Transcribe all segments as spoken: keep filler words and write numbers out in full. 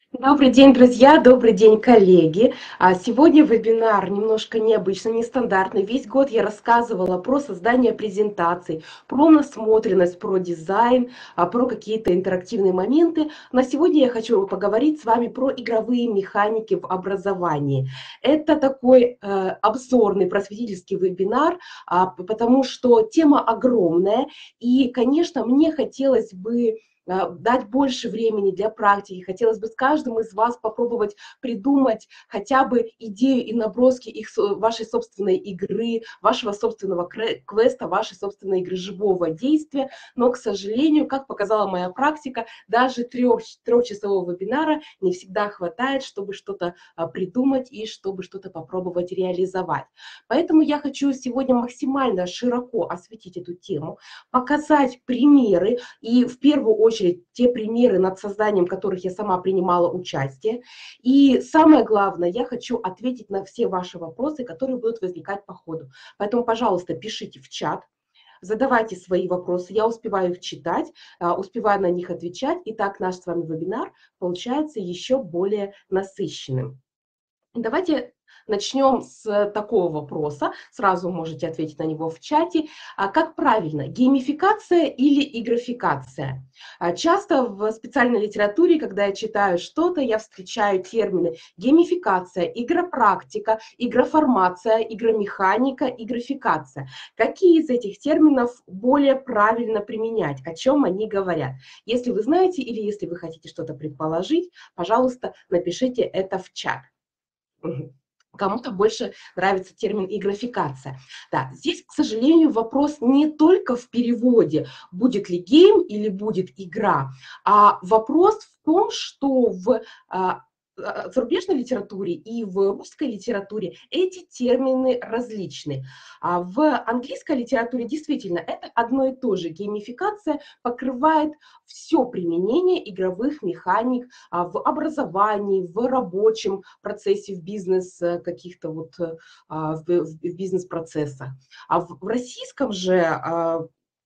Добрый день, друзья! Добрый день, коллеги! А, Сегодня вебинар немножко необычный, нестандартный. Весь год я рассказывала про создание презентаций, про насмотренность, про дизайн, а, про какие-то интерактивные моменты. На сегодня я хочу поговорить с вами про игровые механики в образовании. Это такой э, обзорный просветительский вебинар, а, п- потому что тема огромная, и, конечно, мне хотелось бы а, дать больше времени для практики. Хотелось бы с каждым из вас попробовать придумать хотя бы идею и наброски их, со- вашей собственной игры, вашего собственного кре- квеста, вашей собственной игры живого действия. Но, к сожалению, как показала моя практика, даже трех, трехчасового вебинара не всегда хватает, чтобы что-то а, придумать и чтобы что-то попробовать реализовать. Поэтому я хочу сегодня максимально широко осветить эту тему, показать примеры, и в первую очередь те примеры, над созданием которых я сама принимала участие. И самое главное, я хочу ответить на все ваши вопросы, которые будут возникать по ходу. Поэтому, пожалуйста, пишите в чат, задавайте свои вопросы, я успеваю их читать, а, успеваю на них отвечать, и так наш с вами вебинар получается еще более насыщенным. Давайте начнем с такого вопроса. Сразу можете ответить на него в чате. А как правильно, геймификация или игрофикация? А Часто в специальной литературе, когда я читаю что-то, я встречаю термины геймификация, игропрактика, игроформация, игромеханика, игрофикация. Какие из этих терминов более правильно применять? О чем они говорят? Если вы знаете или если вы хотите что-то предположить, пожалуйста, напишите это в чат. Мгм. Кому-то больше нравится термин игрофикация. Да, здесь, к сожалению, вопрос не только в переводе, будет ли гейм или будет игра, а вопрос в том, что в а, а, зарубежной литературе и в русской литературе эти термины различны. А в английской литературе действительно это одно и то же. Геймификация покрывает все применение игровых механик а, в образовании, в рабочем процессе, в бизнес э, каких-то вот э, а, в, в бизнес-процессах. А в, в российском же а,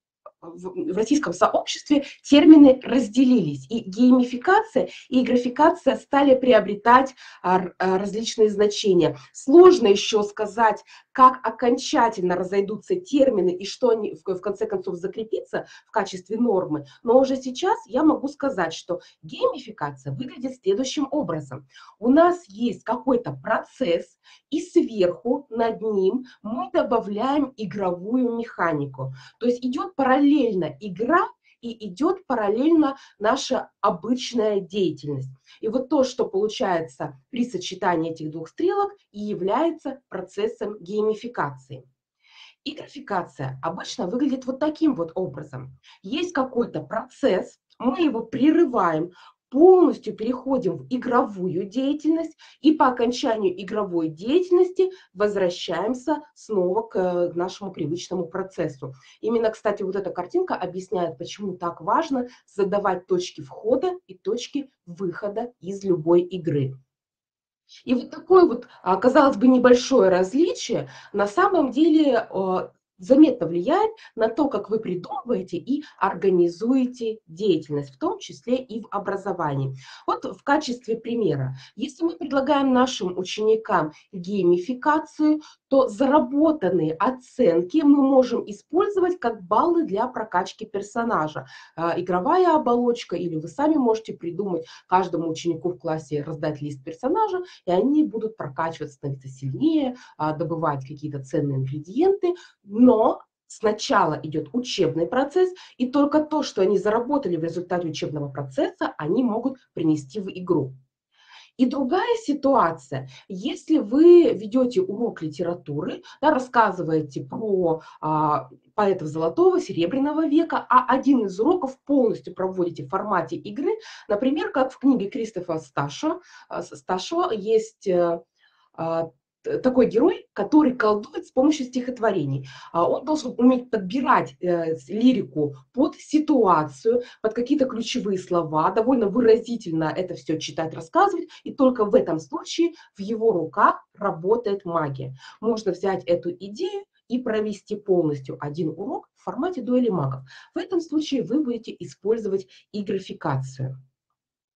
в, в российском сообществе термины разделились, и геймификация и графикация стали приобретать а, а, различные значения. Сложно еще сказать, как окончательно разойдутся термины и что они в, в конце концов закрепится в качестве нормы, но уже сейчас я могу сказать, что геймификация выглядит следующим образом. У нас есть какой-то процесс, и сверху над ним мы добавляем игровую механику. То есть идет параллельно игра и идет параллельно наша обычная деятельность. И вот то, что получается при сочетании этих двух стрелок, и является процессом геймификации. И графикация обычно выглядит вот таким вот образом. Есть какой-то процесс, мы его прерываем, полностью переходим в игровую деятельность, и по окончанию игровой деятельности возвращаемся снова к э, нашему привычному процессу. Именно, кстати, вот эта картинка объясняет, почему так важно задавать точки входа и точки выхода из любой игры. И вот такое вот, а, казалось бы, небольшое различие на самом деле э, заметно влияет на то, как вы придумываете и организуете деятельность, в том числе и в образовании. Вот в качестве примера, если мы предлагаем нашим ученикам геймификацию, то заработанные оценки мы можем использовать как баллы для прокачки персонажа. А, Игровая оболочка, или вы сами можете придумать каждому ученику в классе раздать лист персонажа, и они будут прокачиваться, становиться сильнее, а, добывать какие-то ценные ингредиенты, но сначала идет учебный процесс, и только то, что они заработали в результате учебного процесса, они могут принести в игру. И другая ситуация, если вы ведете урок литературы, да, рассказываете про а, поэтов Золотого, Серебряного века, а один из уроков полностью проводите в формате игры, например, как в книге Кристофа Сташо, а, Сташо есть э, а, т- такой герой, который колдует с помощью стихотворений. А Он должен уметь подбирать э, с- лирику под ситуацию, под какие-то ключевые слова, довольно выразительно это все читать, рассказывать, и только в этом случае в его руках работает магия. Можно взять эту идею и провести полностью один урок в формате дуэли магов. В этом случае вы будете использовать игрофикацию.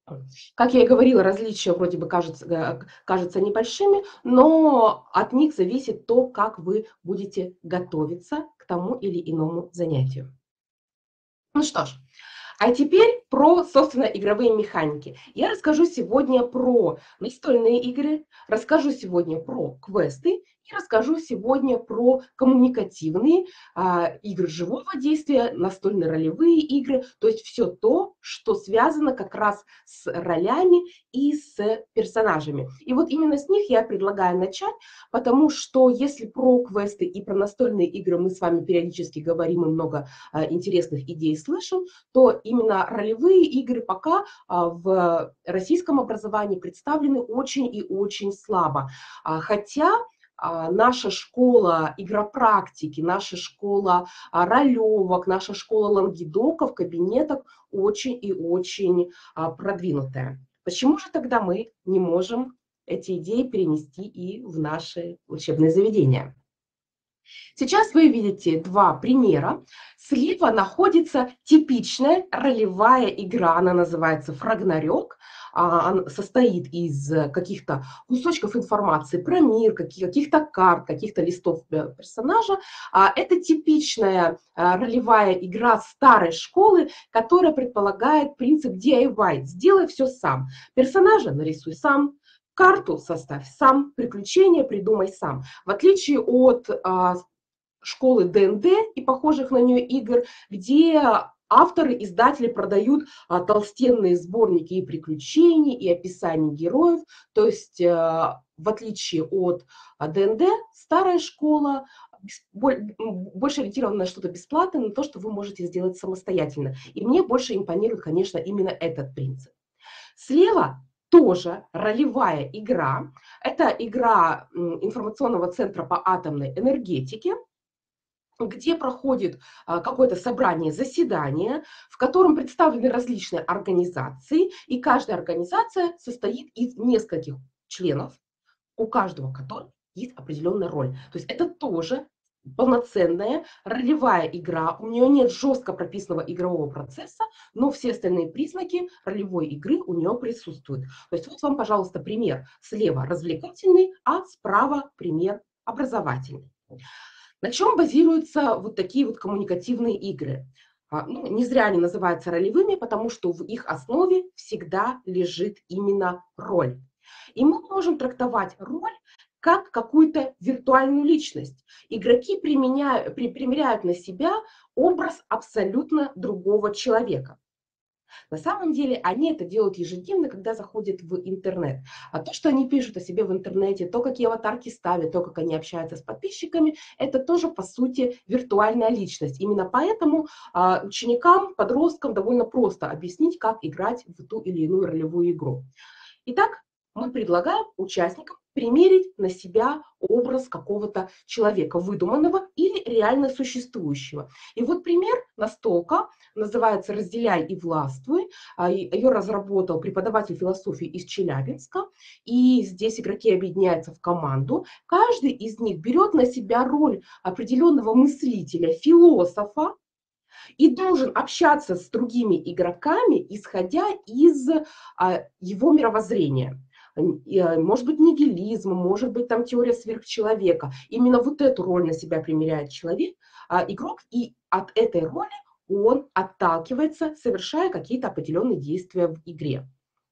Как я и говорила, различия вроде бы кажутся, э, кажутся небольшими, но от них зависит то, как вы будете готовиться к тому или иному занятию. Ну что ж, а теперь про, собственно, игровые механики. Я расскажу сегодня про настольные игры, расскажу сегодня про квесты и расскажу сегодня про коммуникативные а, игры живого действия, настольные ролевые игры, то есть все то, что связано как раз с ролями и с персонажами. И вот именно с них я предлагаю начать, потому что если про квесты и про настольные игры мы с вами периодически говорим и много а, интересных идей слышим, то именно ролевые игры пока а, в российском образовании представлены очень и очень слабо. А, Хотя а, наша школа игропрактики, наша школа а, ролевок, наша школа лангедоков, кабинеток очень и очень а, продвинутая. Почему же тогда мы не можем эти идеи перенести и в наши учебные заведения? Сейчас вы видите два примера. Слева находится типичная ролевая игра, она называется «Фрагнарёк». А, Она состоит из каких-то кусочков информации про мир, каки- каких-то карт, каких-то листов э, персонажа. А, Это типичная а, ролевая игра старой школы, которая предполагает принцип ди ай вай – сделай все сам. Персонажа нарисуй сам, карту составь сам, приключения придумай сам. В отличие от а, школы дэ эн дэ и похожих на нее игр, где авторы, издатели продают а, толстенные сборники и приключений, и описаний героев. То есть, а, в отличие от а, дэ эн дэ, старая школа больше ориентирована на что-то бесплатное, на то, что вы можете сделать самостоятельно. И мне больше импонирует, конечно, именно этот принцип. Слева тоже ролевая игра. Это игра информационного центра по атомной энергетике, где проходит а, какое-то собрание, заседание, в котором представлены различные организации, и каждая организация состоит из нескольких членов, у каждого которых есть определенная роль. То есть это тоже полноценная ролевая игра, у нее нет жестко прописанного игрового процесса, но все остальные признаки ролевой игры у нее присутствуют. То есть вот вам, пожалуйста, пример. Слева развлекательный, а справа пример образовательный. На чем базируются вот такие вот коммуникативные игры? А, Ну, не зря они называются ролевыми, потому что в их основе всегда лежит именно роль. И мы можем трактовать роль как какую-то виртуальную личность. Игроки применяют, при, примеряют на себя образ абсолютно другого человека. На самом деле они это делают ежедневно, когда заходят в интернет. А то, что они пишут о себе в интернете, то, какие аватарки ставят, то, как они общаются с подписчиками, это тоже, по сути, виртуальная личность. Именно поэтому а, ученикам, подросткам довольно просто объяснить, как играть в ту или иную ролевую игру. Итак, мы предлагаем участникам примерить на себя образ какого-то человека, выдуманного или реально существующего. И вот пример настолка, называется «Разделяй и властвуй». А, Ее разработал преподаватель философии из Челябинска. И здесь игроки объединяются в команду. Каждый из них берет на себя роль определенного мыслителя, философа, и должен общаться с другими игроками, исходя из а, его мировоззрения. Может быть, нигилизм, может быть, там теория сверхчеловека. Именно вот эту роль на себя примеряет человек, а, игрок, и от этой роли он отталкивается, совершая какие-то определенные действия в игре.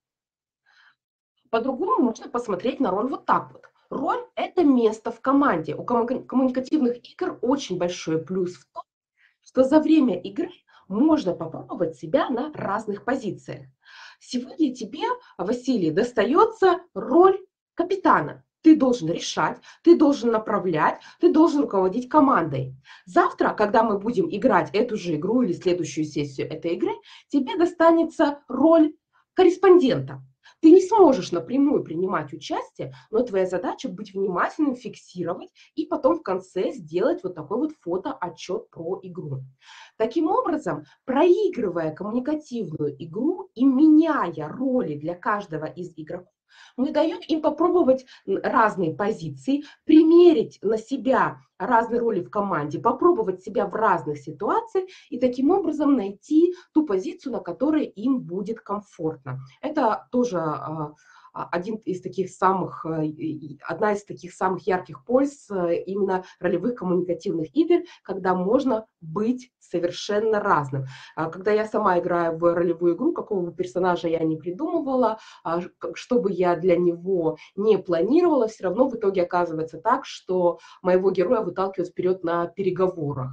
По-другому можно посмотреть на роль вот так вот. Роль – это место в команде. У коммуникативных игр очень большой плюс в том, что за время игры можно попробовать себя на разных позициях. Сегодня тебе, Василий, достается роль капитана. Ты должен решать, ты должен направлять, ты должен руководить командой. Завтра, когда мы будем играть эту же игру или следующую сессию этой игры, тебе достанется роль корреспондента. Ты не сможешь напрямую принимать участие, но твоя задача быть внимательным, фиксировать и потом в конце сделать вот такой вот фотоотчет про игру. Таким образом, проигрывая коммуникативную игру и меняя роли для каждого из игроков, Мы даем им попробовать разные позиции, примерить на себя разные роли в команде, попробовать себя в разных ситуациях и таким образом найти ту позицию, на которой им будет комфортно. Это тоже а, а, один из таких самых, а, одна из таких самых ярких польз а, именно ролевых коммуникативных игр, когда можно быть совершенно разным. А, Когда я сама играю в ролевую игру, какого бы персонажа я не придумывала, а, что бы я для него не планировала, все равно в итоге оказывается так, что моего героя выталкивают вперед на переговорах.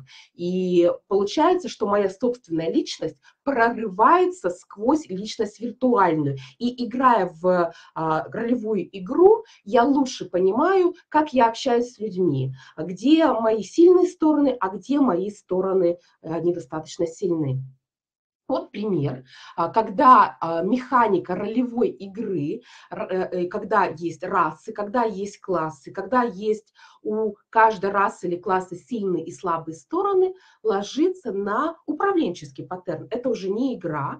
И получается, что моя собственная личность прорывается сквозь личность виртуальную. И играя в а, ролевую игру, я лучше понимаю, как я общаюсь с людьми, где мои сильные стороны, а где мои стороны а, недостаточно сильны. Вот пример, а, когда а, механика ролевой игры, р- э, э, когда есть расы, когда есть классы, когда есть у каждой расы или класса сильные и слабые стороны, ложится на управленческий паттерн. Это уже не игра,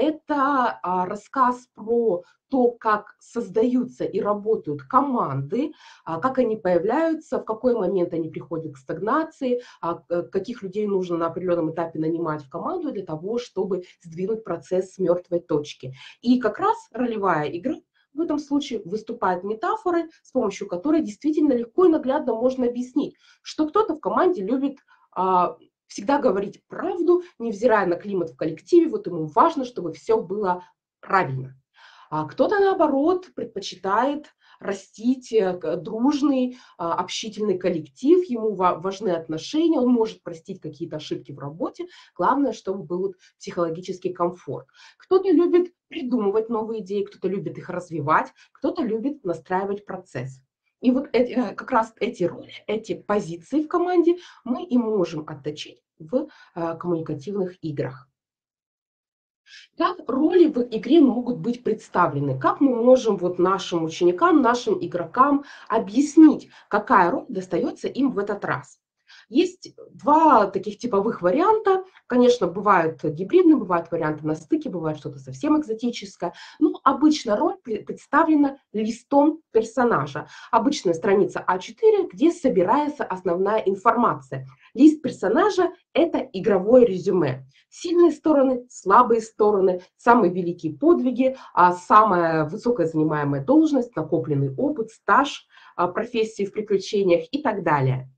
это а, рассказ про то, как создаются и работают команды, а, как они появляются, в какой момент они приходят к стагнации, а, э, каких людей нужно на определенном этапе нанимать в команду для того, чтобы сдвинуть процесс с мертвой точки. И как раз ролевая игра в этом случае выступает метафорой, с помощью которой действительно легко и наглядно можно объяснить, что кто-то в команде любит а, всегда говорить правду, невзирая на климат в коллективе, вот ему важно, чтобы все было правильно. А кто-то, наоборот, предпочитает растить э, к- дружный, а, общительный коллектив, ему ва- важны отношения, он может простить какие-то ошибки в работе, главное, чтобы был вот психологический комфорт. Кто-то любит придумывать новые идеи, кто-то любит их развивать, кто-то любит настраивать процесс. И вот эти, э, как раз эти роли, эти позиции в команде мы и можем отточить в э, коммуникативных играх. Как роли в игре могут быть представлены? Как мы можем вот нашим ученикам, нашим игрокам объяснить, какая роль достается им в этот раз? Есть два таких типовых варианта. Конечно, бывают гибридные, бывают варианты на стыке, бывает что-то совсем экзотическое. Но обычно роль представлена листом персонажа. Обычная страница а четыре, где собирается основная информация. Лист персонажа – это игровое резюме. Сильные стороны, слабые стороны, самые великие подвиги, а самая высокая занимаемая должность, накопленный опыт, стаж, а, профессии в приключениях и так далее.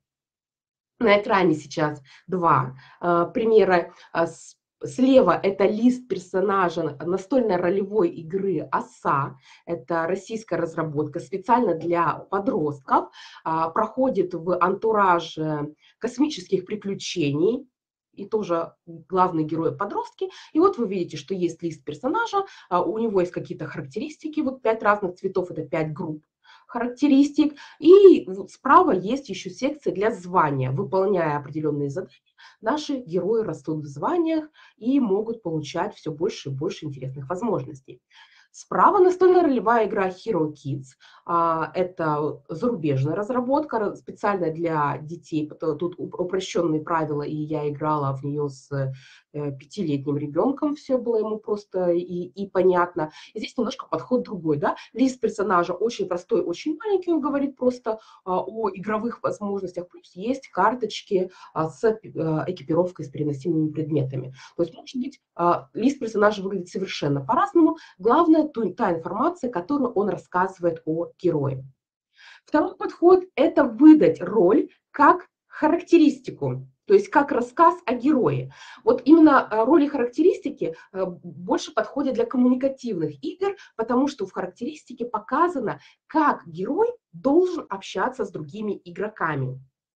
На экране сейчас два а, примера. А, с- Слева это лист персонажа настольной ролевой игры «Оса». Это российская разработка специально для подростков. А, Проходит в антураже космических приключений. И тоже главные герои подростки. И вот вы видите, что есть лист персонажа, а, у него есть какие-то характеристики, вот пять разных цветов, это пять групп характеристик. И вот справа есть еще секция для звания. Выполняя определенные задания, наши герои растут в званиях и могут получать все больше и больше интересных возможностей. Справа настольная ролевая игра Hero Kids. А, Это зарубежная разработка, ра- специально для детей. пото- Тут уп- упрощенные правила, и я играла в нее с э, пятилетним ребенком. Все было ему просто и, и понятно. И здесь немножко подход другой, да. Лист персонажа очень простой, очень маленький, он говорит просто а, о игровых возможностях. Плюс есть карточки а, с э, экипировкой, с переносимыми предметами. То есть, может быть, а, лист персонажа выглядит совершенно по-разному. Главное, ту- та информация, которую он рассказывает о герое. Второй подход – это выдать роль как характеристику, то есть как рассказ о герое. Вот именно э, роли характеристики э, больше подходят для коммуникативных игр, потому что в характеристике показано, как герой должен общаться с другими игроками.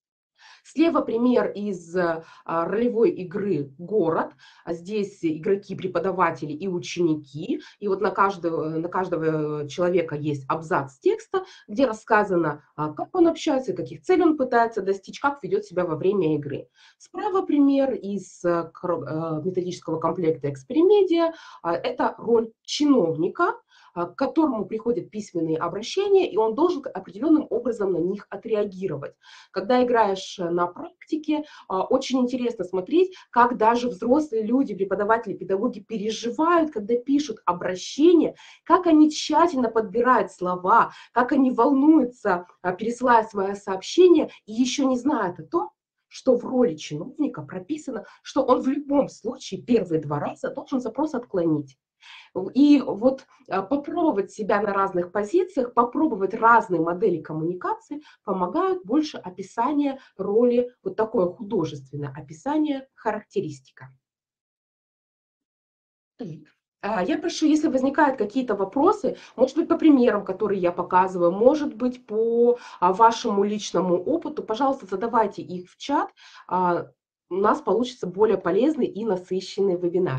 Слева пример из а, ролевой игры «Город». А Здесь игроки, преподаватели и ученики. И вот на каждого, на каждого человека есть абзац текста, где рассказано, а, как он общается, каких целей он пытается достичь, как ведет себя во время игры. Справа пример из а, кро- а, методического комплекта «Эксперимедия». А, Это роль чиновника, а, к которому приходят письменные обращения, и он должен определенным образом на них отреагировать. Когда играешь попробуешь на практике, очень интересно смотреть, как даже взрослые люди, преподаватели, педагоги переживают, когда пишут обращения, как они тщательно подбирают слова, как они волнуются, пересылая свое сообщение, и еще не знают о том, что в роли чиновника прописано, что он в любом случае первые два раза должен запрос отклонить. И вот попробовать себя на разных позициях, попробовать разные модели коммуникации помогают больше описания роли, вот такое художественное описание, характеристика. Я прошу, если возникают какие-то вопросы, может быть, по примерам, которые я показываю, может быть, по вашему личному опыту, пожалуйста, задавайте их в чат. У нас получится более полезный и насыщенный вебинар.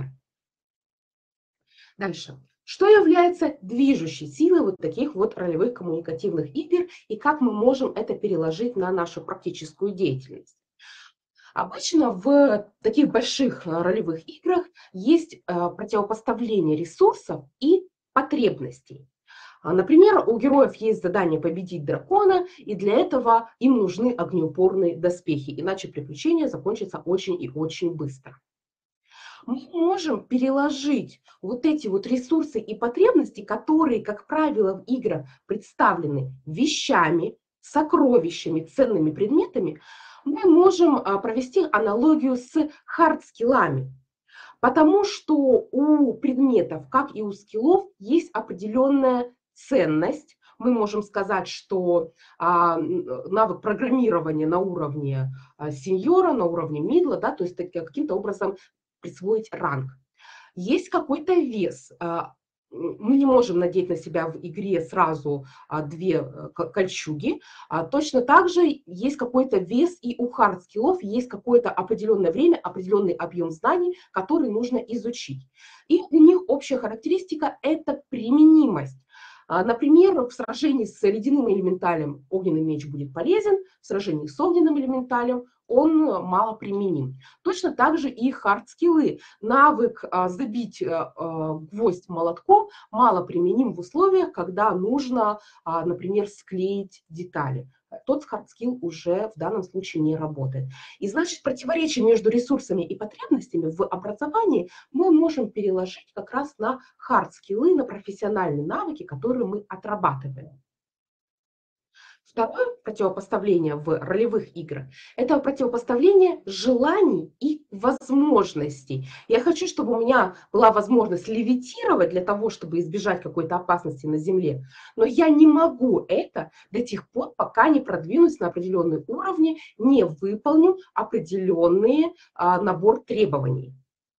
Дальше. Что является движущей силой вот таких вот ролевых коммуникативных игр и как мы можем это переложить на нашу практическую деятельность? Обычно в таких больших ролевых играх есть противопоставление ресурсов и потребностей. Например, у героев есть задание победить дракона, и для этого им нужны огнеупорные доспехи, иначе приключение закончится очень и очень быстро. Мы можем переложить вот эти вот ресурсы и потребности, которые, как правило, в играх представлены вещами, сокровищами, ценными предметами, мы можем провести аналогию с хард-скиллами. Потому что у предметов, как и у скиллов, есть определенная ценность. Мы можем сказать, что а, навык программирования на уровне а, сеньора, на уровне мидла, да, то есть каким-то образом присвоить ранг. Есть какой-то вес. Мы не можем надеть на себя в игре сразу две кольчуги. Точно так же есть какой-то вес и у хард-скиллов, есть какое-то определенное время, определенный объем знаний, который нужно изучить. И у них общая характеристика – это применимость. Например, в сражении с ледяным элементалем огненный меч будет полезен, в сражении с огненным элементалем он мало применим. Точно так же и хард-скиллы. Навык а, забить а, гвоздь молотком мало применим в условиях, когда нужно, а, например, склеить детали. Тот хард-скилл уже в данном случае не работает. И значит, противоречие между ресурсами и потребностями в образовании мы можем переложить как раз на хард-скиллы, на профессиональные навыки, которые мы отрабатываем. Второе противопоставление в ролевых играх – это противопоставление желаний и возможностей. Я хочу, чтобы у меня была возможность левитировать для того, чтобы избежать какой-то опасности на Земле, но я не могу это до тех пор, пока не продвинусь на определенные уровни, не выполню определенный а, набор требований.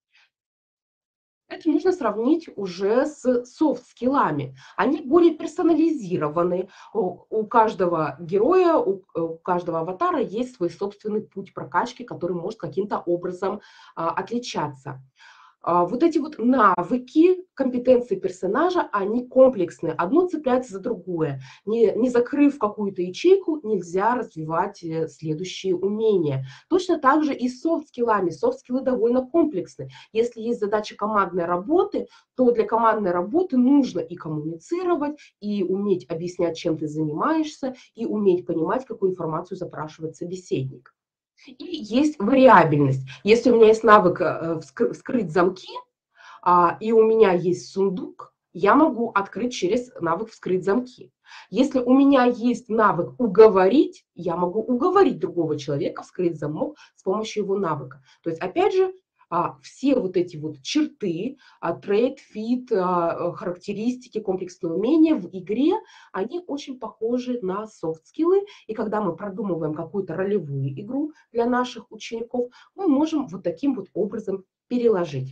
Это нужно сравнить уже с софт-скиллами. Они более персонализированы. У, у каждого героя, у, у каждого аватара есть свой собственный путь прокачки, который может каким-то образом а, отличаться. А, вот эти вот навыки, компетенции персонажа, они комплексные. Одно цепляется за другое. Не, не закрыв какую-то ячейку, нельзя развивать следующие умения. Точно так же и с софт-скиллами. Софт-скиллы довольно комплексны. Если есть задача командной работы, то для командной работы нужно и коммуницировать, и уметь объяснять, чем ты занимаешься, и уметь понимать, какую информацию запрашивает собеседник. И есть вариабельность. Если у меня есть навык вскрыть замки, и у меня есть сундук, я могу открыть через навык вскрыть замки. Если у меня есть навык уговорить, я могу уговорить другого человека вскрыть замок с помощью его навыка. То есть, опять же, все вот эти вот черты, трейд, фит, характеристики, комплексные умения в игре, они очень похожи на софт-скиллы. И когда мы продумываем какую-то ролевую игру для наших учеников, мы можем вот таким вот образом переложить.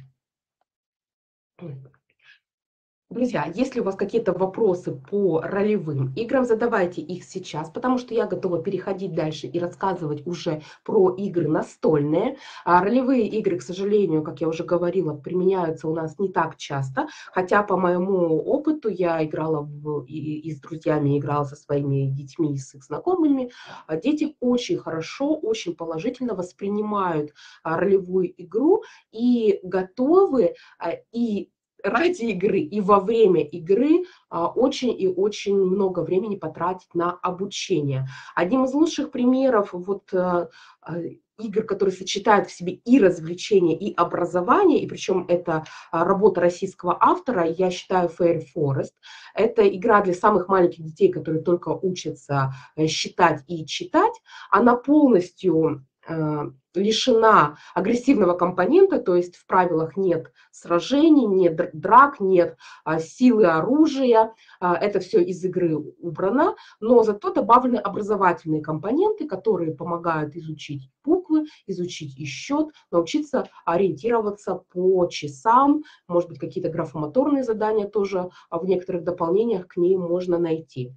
Друзья, если у вас какие-то вопросы по ролевым играм, задавайте их сейчас, потому что я готова переходить дальше и рассказывать уже про игры настольные. А ролевые игры, к сожалению, как я уже говорила, применяются у нас не так часто, хотя по моему опыту я играла в, и, и с друзьями, играла со своими детьми и с их знакомыми. Дети очень хорошо, очень положительно воспринимают ролевую игру и готовы и ради игры и во время игры а, очень и очень много времени потратить на обучение. Одним из лучших примеров вот, а, а, игр, которые сочетают в себе и развлечение, и образование, и причем это а, работа российского автора, я считаю Fairy Forest. Это игра для самых маленьких детей, которые только учатся э, считать и читать. Она полностью э, лишена агрессивного компонента, то есть в правилах нет сражений, нет драк, нет а, силы оружия, а, это все из игры убрано, но зато добавлены образовательные компоненты, которые помогают изучить буквы, изучить и счет, научиться ориентироваться по часам, может быть, какие-то графомоторные задания тоже а в некоторых дополнениях к ней можно найти.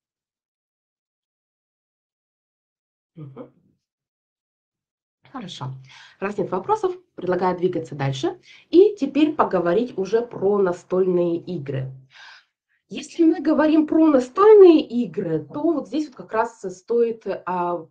Угу. Хорошо. Раз нет вопросов, предлагаю двигаться дальше. И теперь поговорить уже про настольные игры. Если мы говорим про настольные игры, то вот здесь вот как раз стоит, а,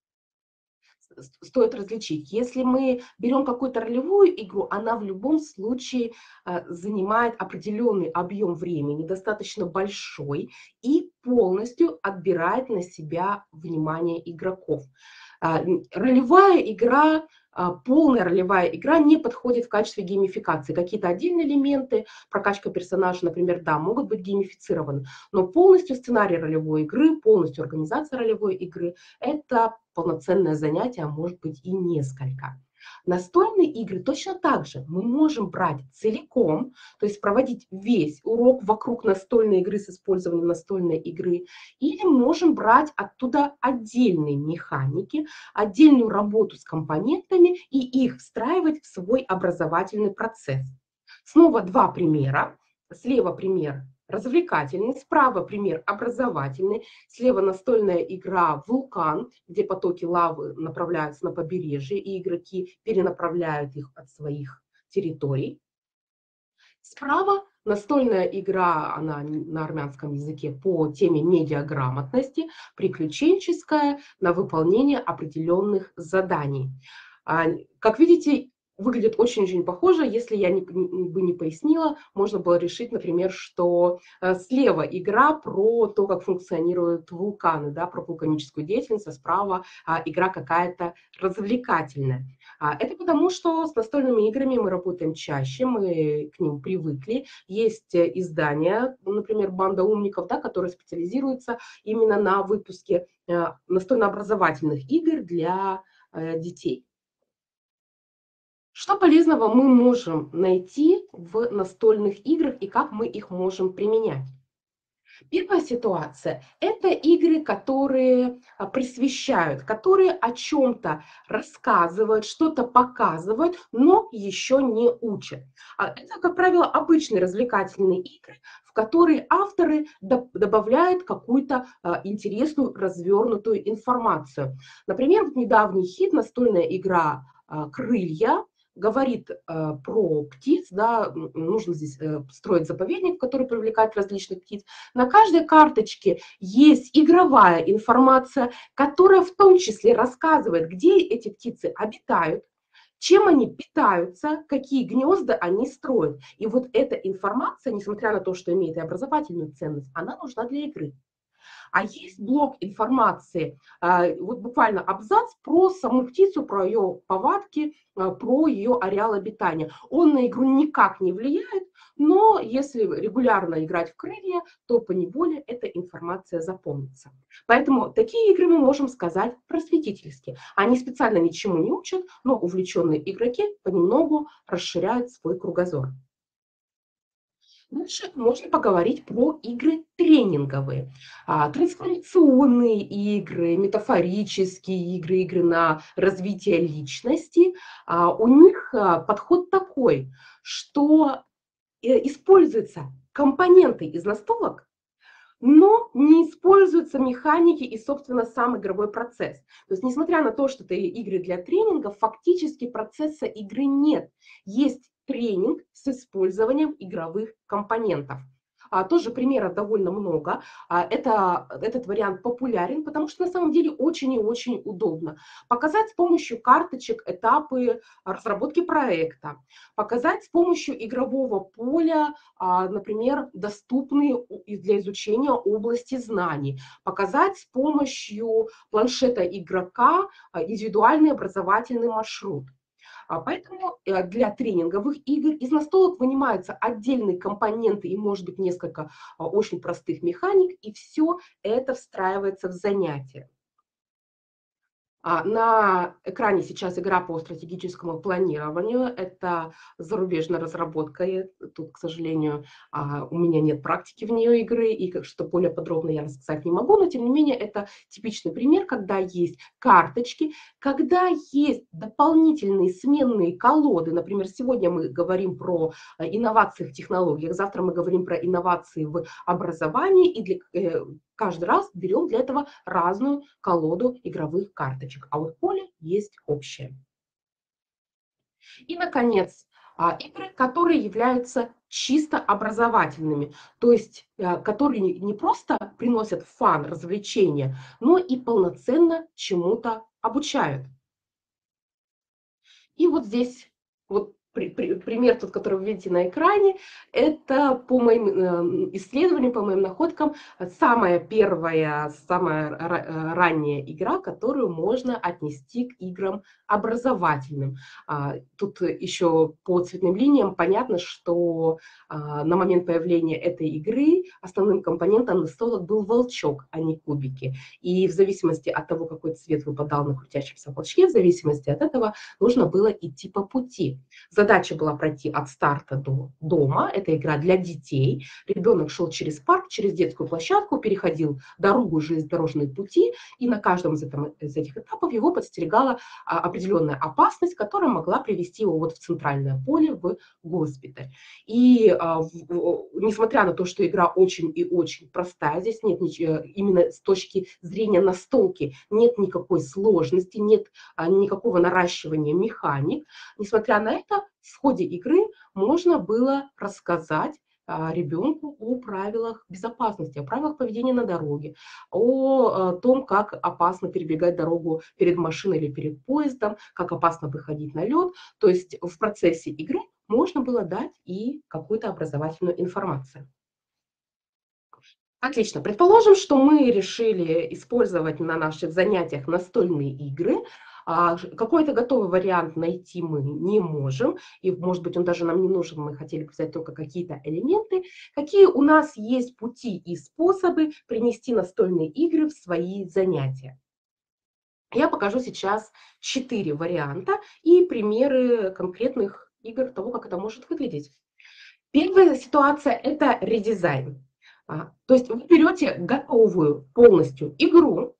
стоит различить. Если мы берем какую-то ролевую игру, она в любом случае а, занимает определенный объем времени, достаточно большой, и полностью отбирает на себя внимание игроков. Ролевая игра, полная ролевая игра не подходит в качестве геймификации. Какие-то отдельные элементы, прокачка персонажа, например, да, могут быть геймифицированы, но полностью сценарий ролевой игры, полностью организация ролевой игры – это полноценное занятие, а может быть и несколько. Настольные игры точно так же мы можем брать целиком, то есть проводить весь урок вокруг настольной игры с использованием настольной игры, или можем брать оттуда отдельные механики, отдельную работу с компонентами и их встраивать в свой образовательный процесс. Снова два примера. Слева пример развлекательный, справа пример образовательный, слева настольная игра «Вулкан», где потоки лавы направляются на побережье, и игроки перенаправляют их от своих территорий. Справа настольная игра, она на армянском языке, по теме медиаграмотности, приключенческая, на выполнение определенных заданий. Как видите, выглядит очень-очень похоже. Если я не, бы не пояснила, можно было решить, например, что слева игра про то, как функционируют вулканы, да, про вулканическую деятельность, а справа а, игра какая-то развлекательная. А, это потому, что с настольными играми мы работаем чаще, мы к ним привыкли. Есть издания, например, «Банда умников», да, которые специализируются именно на выпуске а, настольно-образовательных игр для а, детей. Что полезного мы можем найти в настольных играх и как мы их можем применять? Первая ситуация – это игры, которые просвещают, которые о чем-то рассказывают, что-то показывают, но еще не учат. Это, как правило, обычные развлекательные игры, в которые авторы добавляют какую-то интересную, развернутую информацию. Например, вот недавний хит, настольная игра «Крылья», говорит э, про птиц, да, нужно здесь э, строить заповедник, который привлекает различных птиц. На каждой карточке есть игровая информация, которая в том числе рассказывает, где эти птицы обитают, чем они питаются, какие гнезда они строят. И вот эта информация, несмотря на то, что имеет и образовательную ценность, она нужна для игры. А есть блок информации, вот буквально абзац про саму птицу, про ее повадки, про ее ареал обитания. Он на игру никак не влияет, но если регулярно играть в крылья, то поневоле эта информация запомнится. Поэтому такие игры мы можем сказать просветительские. Они специально ничему не учат, но увлеченные игроки понемногу расширяют свой кругозор. Дальше можно поговорить про игры тренинговые, а, трансформационные игры, метафорические игры, игры на развитие личности. А, у них а, подход такой, что э, используются компоненты из настолок, но не используются механики и, собственно, сам игровой процесс. То есть, несмотря на то, что это игры для тренинга, фактически процесса игры нет. Есть тренинг с использованием игровых компонентов. А, тоже примеров довольно много. А, это, этот вариант популярен, потому что на самом деле очень и очень удобно. Показать с помощью карточек этапы разработки проекта, показать с помощью игрового поля, а, например, доступные для изучения области знаний, показать с помощью планшета игрока а, индивидуальный образовательный маршрут. А Поэтому э, для тренинговых игр из настолок вынимаются отдельные компоненты и, может быть, несколько а, очень простых механик, и все это встраивается в занятие. А, На экране сейчас игра по стратегическому планированию. Это зарубежная разработка. И тут, к сожалению, а, у меня нет практики в нее игры, и как что более подробно я рассказать не могу, но тем не менее это типичный пример, когда есть карточки, когда есть дополнительные сменные колоды. Например, сегодня мы говорим про э, инновации в технологиях, завтра мы говорим про инновации в образовании, и для, э, каждый раз берем для этого разную колоду игровых карточек, а вот поле есть общее. И, наконец, а, игры, которые являются чисто образовательными, то есть а, которые не не просто приносят фан, развлечения, но и полноценно чему-то обучают. И вот здесь вот при- при- пример тот, который вы видите на экране, это по моим э, исследованиям, по моим находкам, э, самая первая, самая ра- э, ранняя игра, которую можно отнести к играм образовательным. А, Тут еще по цветным линиям понятно, что а, на момент появления этой игры основным компонентом настолок был волчок, а не кубики. И в зависимости от того, какой цвет выпадал на крутящемся волчке, в зависимости от этого нужно было идти по пути. Задача была пройти от старта до дома. Это игра для детей. Ребенок шел через парк, через детскую площадку, переходил дорогу, железнодорожные пути, и на каждом из, этом, из этих этапов его подстерегала а, определенная опасность, которая могла привести его вот в центральное поле, в госпиталь. И а, в, в, несмотря на то, что игра очень и очень простая, здесь нет ничего, именно с точки зрения настолки, нет никакой сложности, нет а, никакого наращивания механик. Несмотря на это, в ходе игры можно было рассказать а, ребенку о правилах безопасности, о правилах поведения на дороге, о, а, том, как опасно перебегать дорогу перед машиной или перед поездом, как опасно выходить на лед. То есть в процессе игры можно было дать и какую-то образовательную информацию. Отлично. Предположим, что мы решили использовать на наших занятиях настольные игры. А, ж- Какой-то готовый вариант найти мы не можем, и, может быть, он даже нам не нужен, мы хотели бы взять только какие-то элементы. Какие у нас есть пути и способы принести настольные игры в свои занятия? Я покажу сейчас четыре варианта и примеры конкретных игр того, как это может выглядеть. Первая ситуация – это редизайн. А, То есть вы берете готовую полностью игру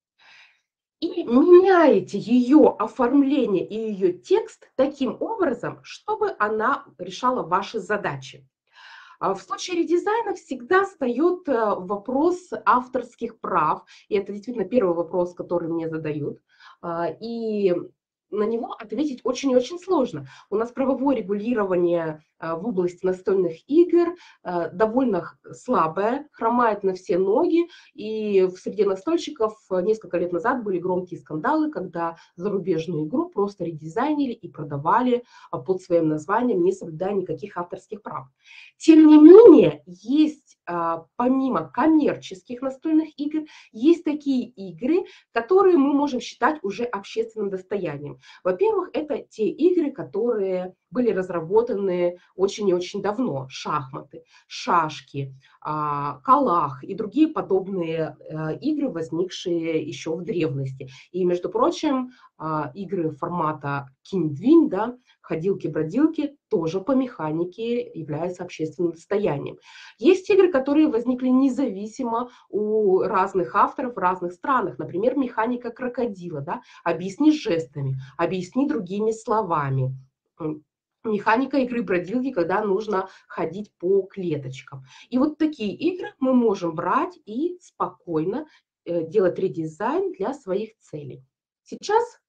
и меняете ее оформление и ее текст таким образом, чтобы она решала ваши задачи. А В случае редизайна всегда встает э, вопрос авторских прав, и это действительно первый вопрос, который мне задают. А, И на него ответить очень и очень сложно. У нас правовое регулирование а, в области настольных игр а, довольно х- слабое, хромает на все ноги, и в среде настольщиков а, несколько лет назад были громкие скандалы, когда зарубежную игру просто редизайнили и продавали а, под своим названием, не соблюдая никаких авторских прав. Тем не менее, есть, а, помимо коммерческих настольных игр, есть такие игры, которые мы можем считать уже общественным достоянием. Во-первых, это те игры, которые были разработаны очень и очень давно. Шахматы, шашки, а, калах и другие подобные э, игры, возникшие еще в древности. И, между прочим, а, игры формата кинь-двинь, да, ходилки-бродилки тоже по механике являются общественным достоянием. Есть игры, которые возникли независимо у разных авторов в разных странах. Например, механика крокодила. Да? Объясни жестами, объясни другими словами. М, Механика игры бродилки, когда нужно ходить по клеточкам. И вот такие игры мы можем брать и спокойно э, делать редизайн для своих целей. Сейчас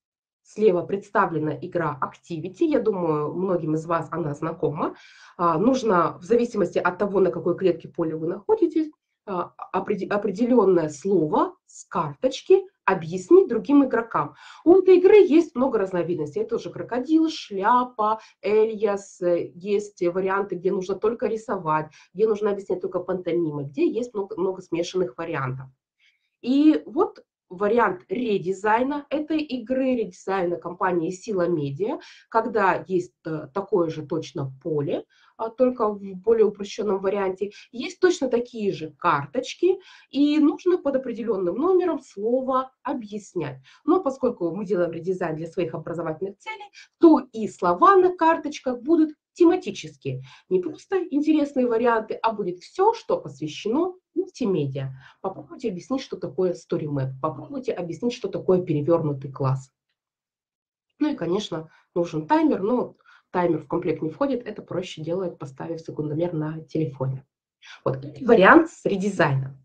Слева представлена игра Activity. Я думаю, многим из вас она знакома. А, нужно, в зависимости от того, на какой клетке поля вы находитесь, а, опреди- определенное слово с карточки объяснить другим игрокам. У этой игры есть много разновидностей. Это уже крокодил, шляпа, Эльяс. э, Есть варианты, где нужно только рисовать, где нужно объяснять только пантомимы, где есть много, много смешанных вариантов. И вот вариант редизайна этой игры, редизайна компании Сила Медиа, когда есть э, такое же точно поле, а только в более упрощенном варианте, есть точно такие же карточки, и нужно под определенным номером слово объяснять. Но поскольку мы делаем редизайн для своих образовательных целей, то и слова на карточках будут тематические. Не просто интересные варианты, а будет все, что посвящено мультимедиа. Попробуйте объяснить, что такое StoryMap. Попробуйте объяснить, что такое перевернутый класс. Ну и, конечно, нужен таймер, но таймер в комплект не входит. Это проще делать, поставив секундомер на телефоне. Вот это вариант с редизайном.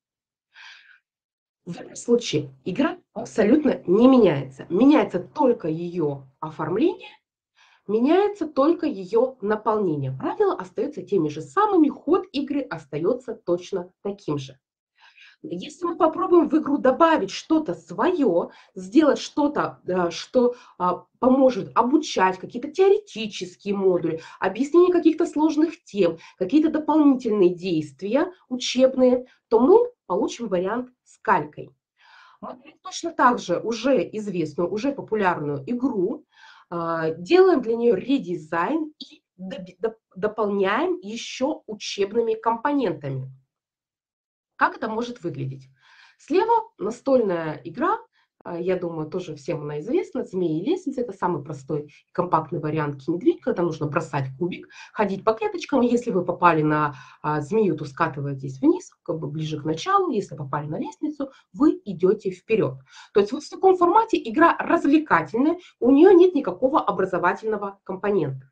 В этом случае игра абсолютно не меняется. Меняется только ее оформление, меняется только ее наполнение. Правила остаются теми же самыми, ход игры остается точно таким же. Если мы попробуем в игру добавить что-то свое, сделать что-то, э, что а, поможет обучать, какие-то теоретические модули, объяснение каких-то сложных тем, какие-то дополнительные действия учебные, то мы получим вариант с калькой. Мы точно так же уже известную, уже популярную игру а, делаем для нее редизайн и доби- доп- дополняем еще учебными компонентами. Как это может выглядеть? Слева настольная игра, а, я думаю, тоже всем она известна, «Змеи и лестницы». Это самый простой и компактный вариант кинь-двинь, когда нужно бросать кубик, ходить по клеточкам. Если вы попали на а, змею, то скатываетесь вниз, как бы ближе к началу. Если попали на лестницу, вы идете вперед. То есть вот в таком формате игра развлекательная, у нее нет никакого образовательного компонента.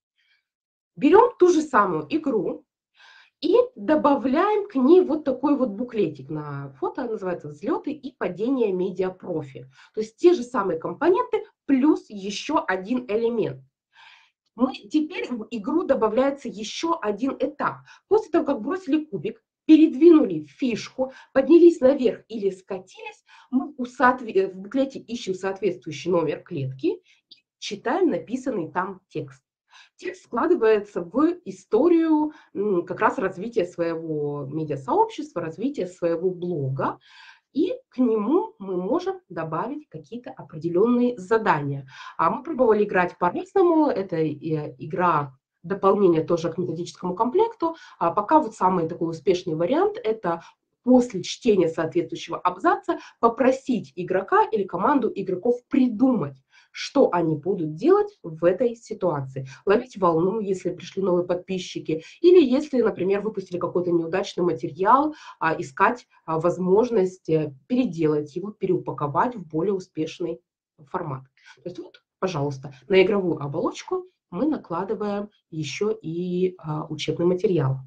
Берем ту же самую игру, и добавляем к ней вот такой вот буклетик на фото, называется «Взлеты и падения медиапрофи». То есть те же самые компоненты плюс еще один элемент. Мы, теперь в игру добавляется еще один этап. После того, как бросили кубик, передвинули фишку, поднялись наверх или скатились, мы у соотве- в буклете ищем соответствующий номер клетки и читаем написанный там текст. Текст складывается в историю как раз развития своего медиасообщества, развития своего блога. И к нему мы можем добавить какие-то определенные задания. А мы пробовали играть по-разному. Это игра дополнение тоже к методическому комплекту. А пока вот самый такой успешный вариант – это после чтения соответствующего абзаца попросить игрока или команду игроков придумать, что они будут делать в этой ситуации. Ловить волну, если пришли новые подписчики, или если, например, выпустили какой-то неудачный материал, а, искать а, возможность э, переделать его, переупаковать в более успешный формат. То есть вот, пожалуйста, на игровую оболочку мы накладываем еще и а, учебный материал.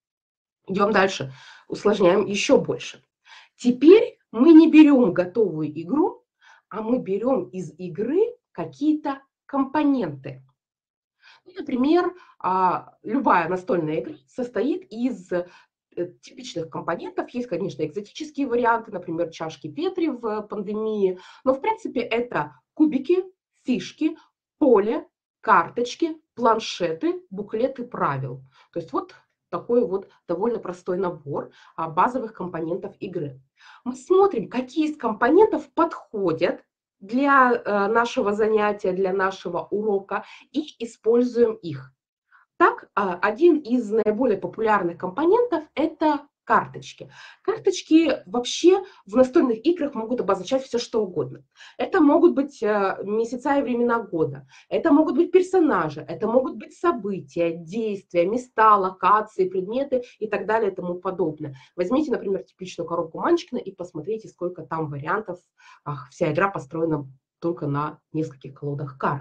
Идем дальше, усложняем еще больше. Теперь мы не берем готовую игру, а мы берем из игры какие-то компоненты. Ну, например, а, любая настольная игра состоит из э, типичных компонентов. Есть, конечно, экзотические варианты, например, чашки Петри в пандемии. Но, в принципе, это кубики, фишки, поле, карточки, планшеты, буклеты правил. То есть вот такой вот довольно простой набор а, базовых компонентов игры. Мы смотрим, какие из компонентов подходят для э, нашего занятия, для нашего урока, и используем их. Так, а, один из наиболее популярных компонентов – это карточки. Карточки вообще в настольных играх могут обозначать все, что угодно. Это могут быть э, месяца и времена года, это могут быть персонажи, это могут быть события, действия, места, локации, предметы и так далее и тому подобное. Возьмите, например, типичную коробку Манчкина и посмотрите, сколько там вариантов. Ах, вся игра построена только на нескольких колодах карт.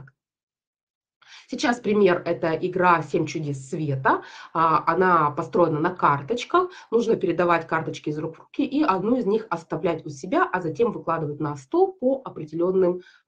Сейчас пример – это игра «Семь чудес света». А, Она построена на карточках. Нужно передавать карточки из рук в руки и одну из них оставлять у себя, а затем выкладывать на стол по определенным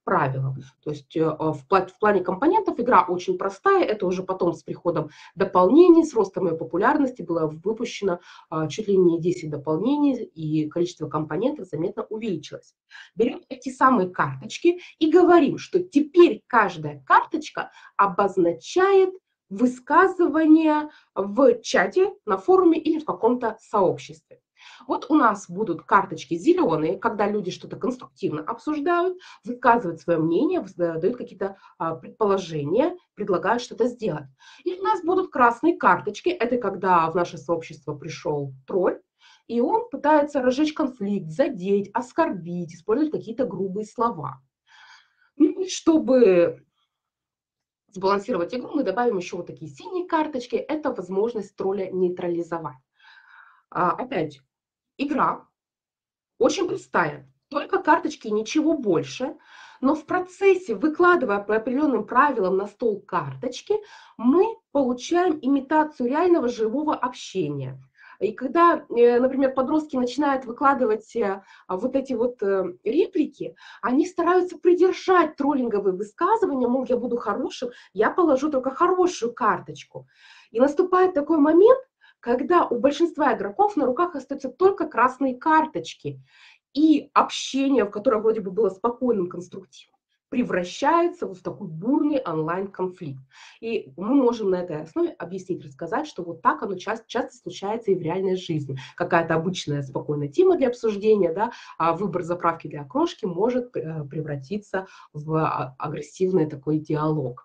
правилам. То есть э, в, пла- в плане компонентов игра очень простая, это уже потом с приходом дополнений, с ростом ее популярности было выпущено а, чуть ли не десять дополнений, и количество компонентов заметно увеличилось. Берем эти самые карточки и говорим, что теперь каждая карточка обозначает высказывание в чате, на форуме или в каком-то сообществе. Вот у нас будут карточки зеленые, когда люди что-то конструктивно обсуждают, высказывают свое мнение, дают какие-то а, предположения, предлагают что-то сделать. И у нас будут красные карточки, это когда в наше сообщество пришел тролль, и он пытается разжечь конфликт, задеть, оскорбить, использовать какие-то грубые слова. Ну, и чтобы сбалансировать игру, мы добавим еще вот такие синие карточки. Это возможность тролля нейтрализовать. А, опять, игра очень простая, только карточки, ничего больше. Но в процессе, выкладывая по определенным правилам на стол карточки, мы получаем имитацию реального живого общения. И когда, э, например, подростки начинают выкладывать э, вот эти вот э, реплики, они стараются придержать троллинговые высказывания, мол, я буду хорошим, я положу только хорошую карточку. И наступает такой момент, когда у большинства игроков на руках остаются только красные карточки, и общение, в котором вроде бы было спокойным, конструктивным, превращается вот в такой бурный онлайн-конфликт. И мы можем на этой основе объяснить, рассказать, что вот так оно часто, часто случается и в реальной жизни. Какая-то обычная спокойная тема для обсуждения, да, а выбор заправки для окрошки может э, превратиться в а, агрессивный такой диалог.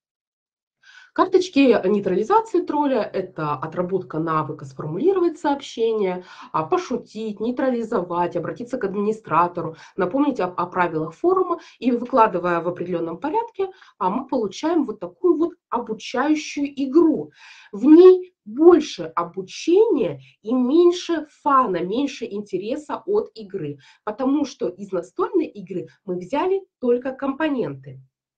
Карточки нейтрализации тролля – это отработка навыка сформулировать сообщение, а, пошутить, нейтрализовать, обратиться к администратору, напомнить о, о правилах форума. И выкладывая в определенном порядке, а, мы получаем вот такую вот обучающую игру. В ней больше обучения и меньше фана, меньше интереса от игры, потому что из настольной игры мы взяли только компоненты.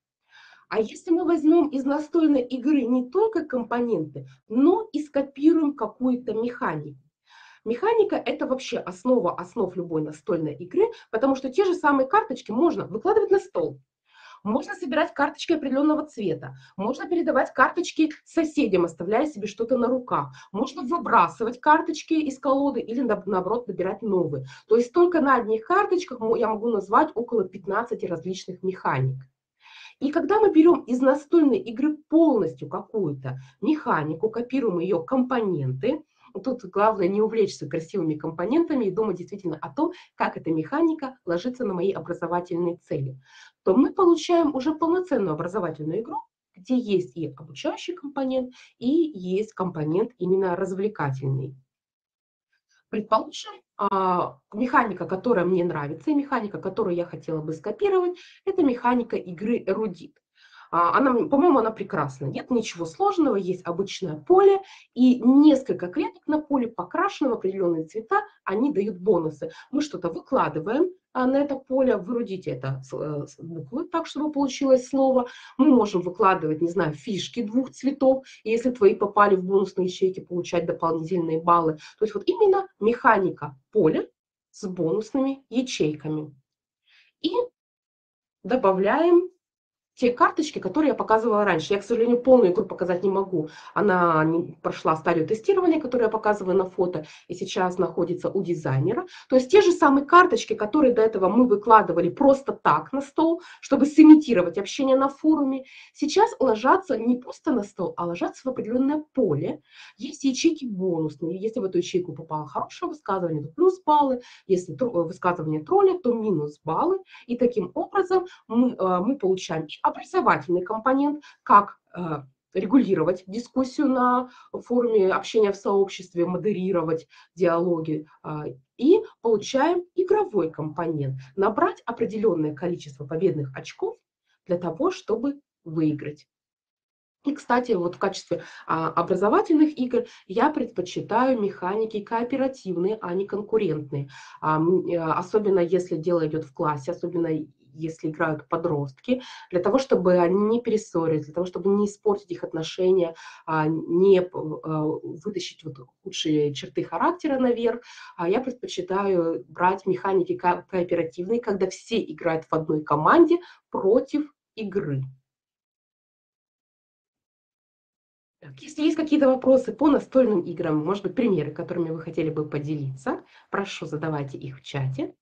А если мы возьмем из настольной игры не только компоненты, но и скопируем какую-то механику. Механика – это вообще основа основ любой настольной игры, потому что те же самые карточки можно выкладывать на стол, можно собирать карточки определенного цвета, можно передавать карточки соседям, оставляя себе что-то на руках, можно выбрасывать карточки из колоды или, наоборот, набирать новые. То есть только на одних карточках я могу назвать около пятнадцати различных механик. И когда мы берем из настольной игры полностью какую-то механику, копируем ее компоненты, тут главное не увлечься красивыми компонентами и думать действительно о том, как эта механика ложится на мои образовательные цели, то мы получаем уже полноценную образовательную игру, где есть и обучающий компонент, и есть компонент именно развлекательный. Предположим, а, механика, которая мне нравится, и механика, которую я хотела бы скопировать, это механика игры «Эрудит». А, Она, по-моему, она прекрасна. Нет ничего сложного, есть обычное поле, и несколько клеток на поле покрашены в определенные цвета, они дают бонусы. Мы что-то выкладываем а, на это поле, вырудите это с, э, с буквы так, чтобы получилось слово. Мы можем выкладывать, не знаю, фишки двух цветов, и если твои попали в бонусные ячейки, получать дополнительные баллы. То есть вот именно механика поля с бонусными ячейками. И добавляем те карточки, которые я показывала раньше. Я, к сожалению, полную игру показать не могу. Она не прошла стадию тестирования, которую я показываю на фото, и сейчас находится у дизайнера. То есть те же самые карточки, которые до этого мы выкладывали просто так на стол, чтобы сымитировать общение на форуме, сейчас ложатся не просто на стол, а ложатся в определенное поле. Есть ячейки бонусные. Если в эту ячейку попало хорошее высказывание, то плюс баллы. Если высказывание тролля, то минус баллы. И таким образом мы, мы получаем образовательный компонент, как э, регулировать дискуссию на форуме, общения в сообществе, модерировать диалоги. Э, и получаем игровой компонент, набрать определенное количество победных очков для того, чтобы выиграть. И, кстати, вот в качестве а, образовательных игр я предпочитаю механики кооперативные, а не конкурентные. А, м, э, особенно если дело идет в классе, особенно если играют подростки, для того, чтобы они не перессорились, для того, чтобы не испортить их отношения, а, не п а, вытащить вот худшие черты характера наверх, а я предпочитаю брать механики ка кооперативные, когда все играют в одной команде против игры. Так, если есть какие-то вопросы по настольным играм, может быть, примеры, которыми вы хотели бы поделиться, прошу, задавайте их в чате.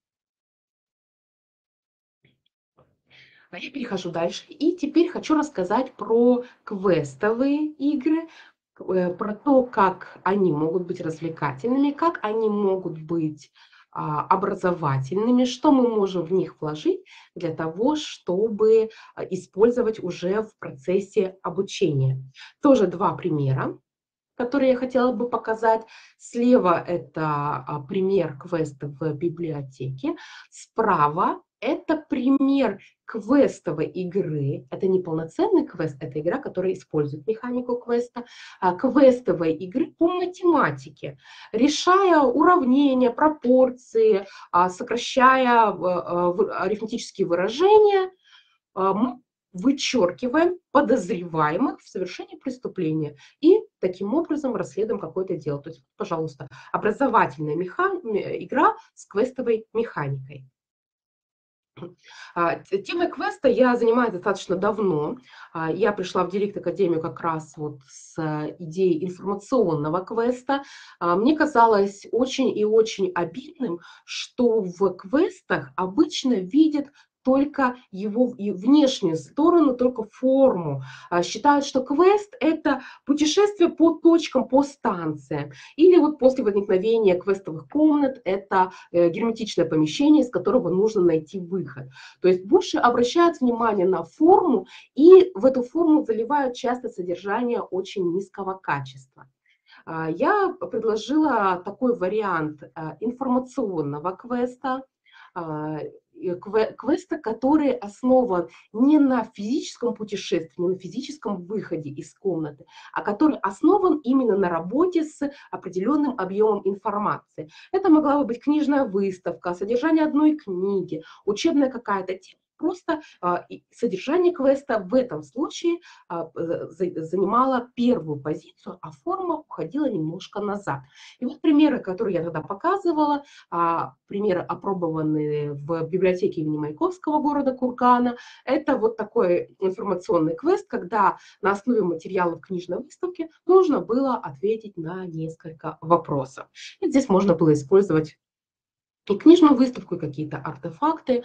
А я перехожу дальше. И теперь хочу рассказать про квестовые игры, к э, про то, как они могут быть развлекательными, как они могут быть, а, образовательными, что мы можем в них вложить для того, чтобы, а, использовать уже в процессе обучения. Тоже два примера, которые я хотела бы показать. Слева это, а, пример квеста в библиотеке, справа это пример квестовой игры. Это не полноценный квест, это игра, которая использует механику квеста, а, квестовой игры по математике, решая уравнения, пропорции, а, сокращая в а, в арифметические выражения, а, мы вычеркиваем подозреваемых в совершении преступления и таким образом расследуем какое-то дело. То есть, пожалуйста, образовательная меха ме игра с квестовой механикой. А, т темой квеста я занимаюсь достаточно давно. А, я пришла в Директ-академию как раз вот с э, идеей информационного квеста. А, мне казалось очень и очень обидным, что в квестах обычно видят только его в и внешнюю сторону, только форму. А, считают, что квест — это путешествие по точкам, по станциям. Или вот после возникновения квестовых комнат — это э, герметичное помещение, из которого нужно найти выход. То есть больше обращают внимание на форму, и в эту форму заливают часто содержание очень низкого качества. А, Я предложила такой вариант а, информационного квеста, а, и кве- квеста, который основан не на физическом путешествии, не на физическом выходе из комнаты, а который основан именно на работе с определенным объемом информации. Это могла бы быть книжная выставка, содержание одной книги, учебная какая-то тема. Просто а, и содержание квеста в этом случае а, п- за- занимало первую позицию, а форма уходила немножко назад. И вот примеры, которые я тогда показывала, а, примеры, опробованные в библиотеке имени Маяковского города Кургана, это вот такой информационный квест, когда на основе материалов книжной выставки нужно было ответить на несколько вопросов. И здесь можно было использовать и книжную выставку, и какие-то артефакты.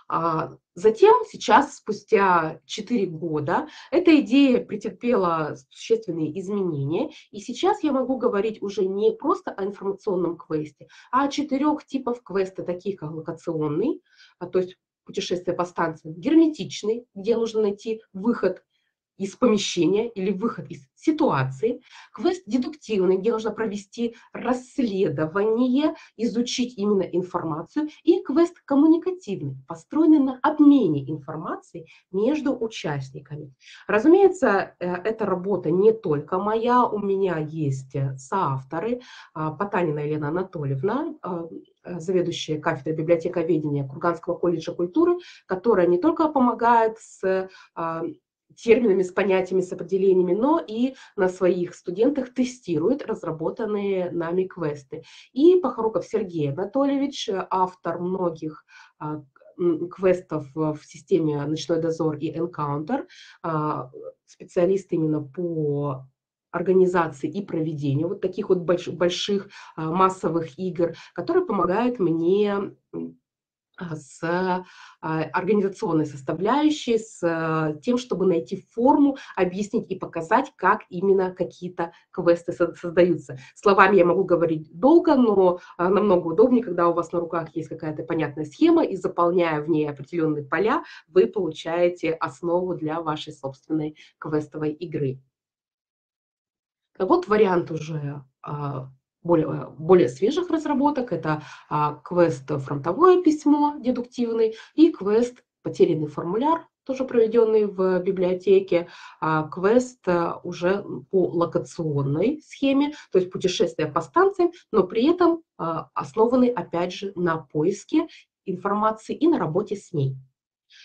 А, затем, сейчас, спустя четыре года, эта идея претерпела существенные изменения, и сейчас я могу говорить уже не просто о информационном квесте, а о четырех типах квеста, таких как локационный, а, то есть путешествие по станциям, герметичный, где нужно найти выход из помещения или выход из ситуации, квест дедуктивный, где нужно провести расследование, изучить именно информацию, и квест коммуникативный, построенный на обмене информацией между участниками. Разумеется, э, эта работа не только моя, у меня есть э, соавторы, а, Потанина Елена Анатольевна, а, э, заведующая кафедрой библиотековедения Курганского колледжа культуры, которая не только помогает с а, терминами, с понятиями, с определениями, но и на своих студентах тестирует разработанные нами квесты. И Похороков Сергей Анатольевич, э, автор многих а, м, квестов в в системе «Ночной дозор» и «Энкаунтер», а, специалист именно по организации и проведению вот таких вот больш- больших а, массовых игр, который помогает мне м, а, с а, организационной составляющей, с а, тем, чтобы найти форму, объяснить и показать, как именно какие-то квесты со- создаются. Словами я могу говорить долго, но а, намного удобнее, когда у вас на руках есть какая-то понятная схема, и заполняя в ней определенные поля, вы получаете основу для вашей собственной квестовой игры. Вот вариант уже а, более, более свежих разработок. Это а, квест «Фронтовое письмо» дедуктивный и квест «Потерянный формуляр», тоже проведенный в библиотеке, а, квест а, уже по локационной схеме, то есть путешествия по станциям, но при этом а, основанный опять же на поиске информации и на работе с ней.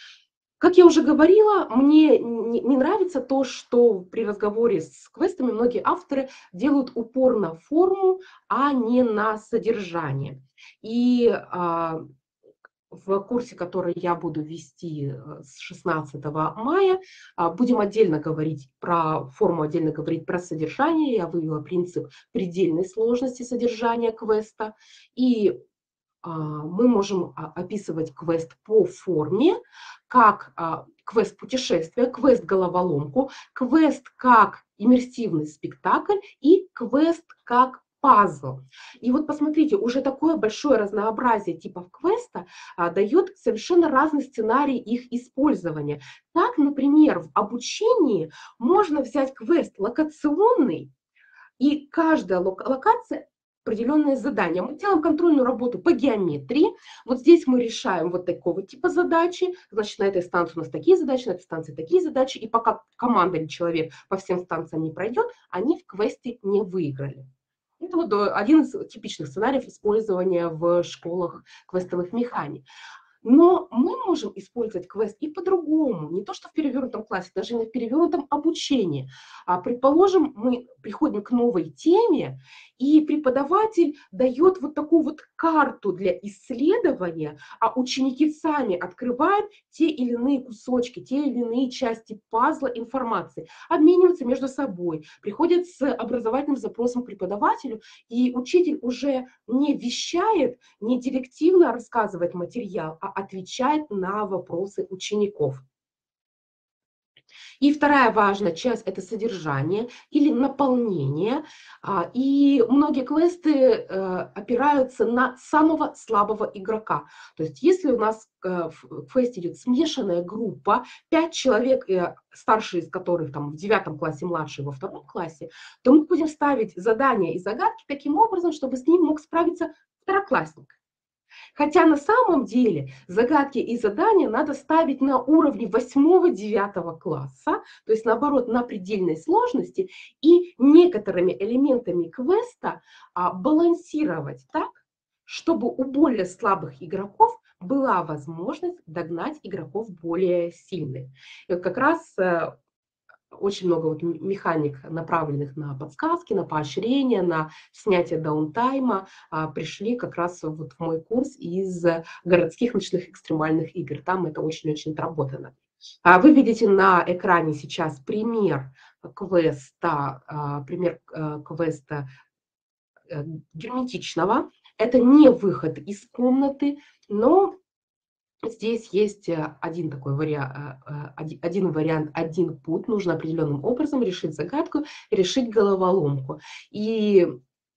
Как я уже говорила, мне не не нравится то, что при разговоре с квестами многие авторы делают упор на форму, а не на содержание. И, а, в курсе, который я буду вести, э, с шестнадцатого мая, а, будем отдельно говорить про форму, отдельно говорить про содержание. Я вывела принцип предельной сложности содержания квеста. И а, мы можем а, описывать квест по форме, как а, квест путешествия, квест головоломку, квест как иммерсивный спектакль и квест как пазл. И вот посмотрите, уже такое большое разнообразие типов квеста а, дает совершенно разный сценарий их использования. Так, например, в обучении можно взять квест локационный, и каждая лок- локация определенное задание. Мы делаем контрольную работу по геометрии. Вот здесь мы решаем вот такого типа задачи. Значит, на этой станции у нас такие задачи, на этой станции такие задачи. И пока команда или человек по всем станциям не пройдет, они в квесте не выиграли. Это вот э, один из типичных сценариев использования в школах квестовых механик. Но мы можем использовать квест и по-другому, не то что в перевернутом классе, даже не в перевернутом обучении. А, предположим, мы приходим к новой теме, и преподаватель дает вот такую вот карту для исследования, а ученики сами открывают те или иные кусочки, те или иные части пазла информации, обмениваются между собой, приходят с образовательным запросом к преподавателю, и учитель уже не вещает, не директивно рассказывает материал, а отвечает на вопросы учеников. И вторая важная часть – это содержание или наполнение. А, И многие квесты э, опираются на самого слабого игрока. То есть если у нас э, в квесте идет смешанная группа, пять человек, э, старший из которых там, в девятом классе, младший во втором классе, то мы будем ставить задания и загадки таким образом, чтобы с ним мог справиться второклассник. Хотя на самом деле загадки и задания надо ставить на уровне восьмого-девятого класса, то есть наоборот на предельной сложности, и некоторыми элементами квеста а, балансировать так, чтобы у более слабых игроков была возможность догнать игроков более сильных. И вот как раз э, очень много вот механик, направленных на подсказки, на поощрение, на снятие даунтайма, а, пришли как раз вот в мой курс из городских ночных экстремальных игр. Там это очень-очень отработано. А Вы видите на экране сейчас пример квеста, а, пример э, квеста э, герметичного. Это не выход из комнаты, но здесь есть э, один такой вариант, один вариант, один путь. Нужно определенным образом решить загадку, решить головоломку. И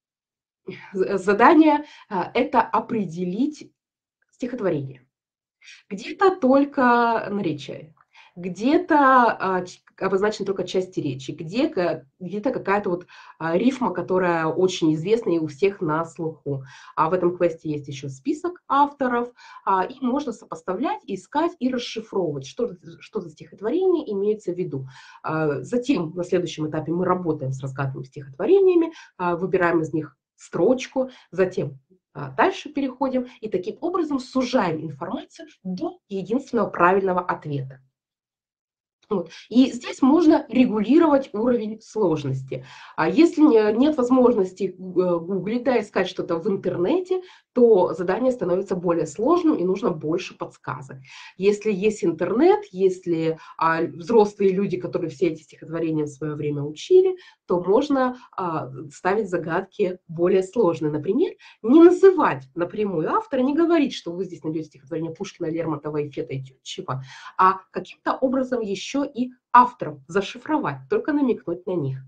з- задание а, это определить стихотворение. Где-то только наречие, где-то а, ч- обозначена только части речи, где, ка- где-то какая-то вот а, рифма, которая очень известна и у всех на слуху. А в этом квесте есть еще список авторов, а, и можно сопоставлять, искать и расшифровывать, что, что за стихотворение имеется в виду. А, затем на следующем этапе мы работаем с разгаданными стихотворениями, а, выбираем из них строчку, затем а, дальше переходим и таким образом сужаем информацию до единственного правильного ответа. Вот. И здесь можно регулировать уровень сложности. А если не- нет возможности э, гуглить, да, искать что-то в интернете, то задание становится более сложным и нужно больше подсказок. Если есть интернет, если а, взрослые люди, которые все эти стихотворения в свое время учили, то можно а, ставить загадки более сложные. Например, не называть напрямую автора, не говорить, что вы здесь найдете стихотворение Пушкина, Лермонтова, и Фета и Тютчева, а каким-то образом еще и авторов зашифровать, только намекнуть на них.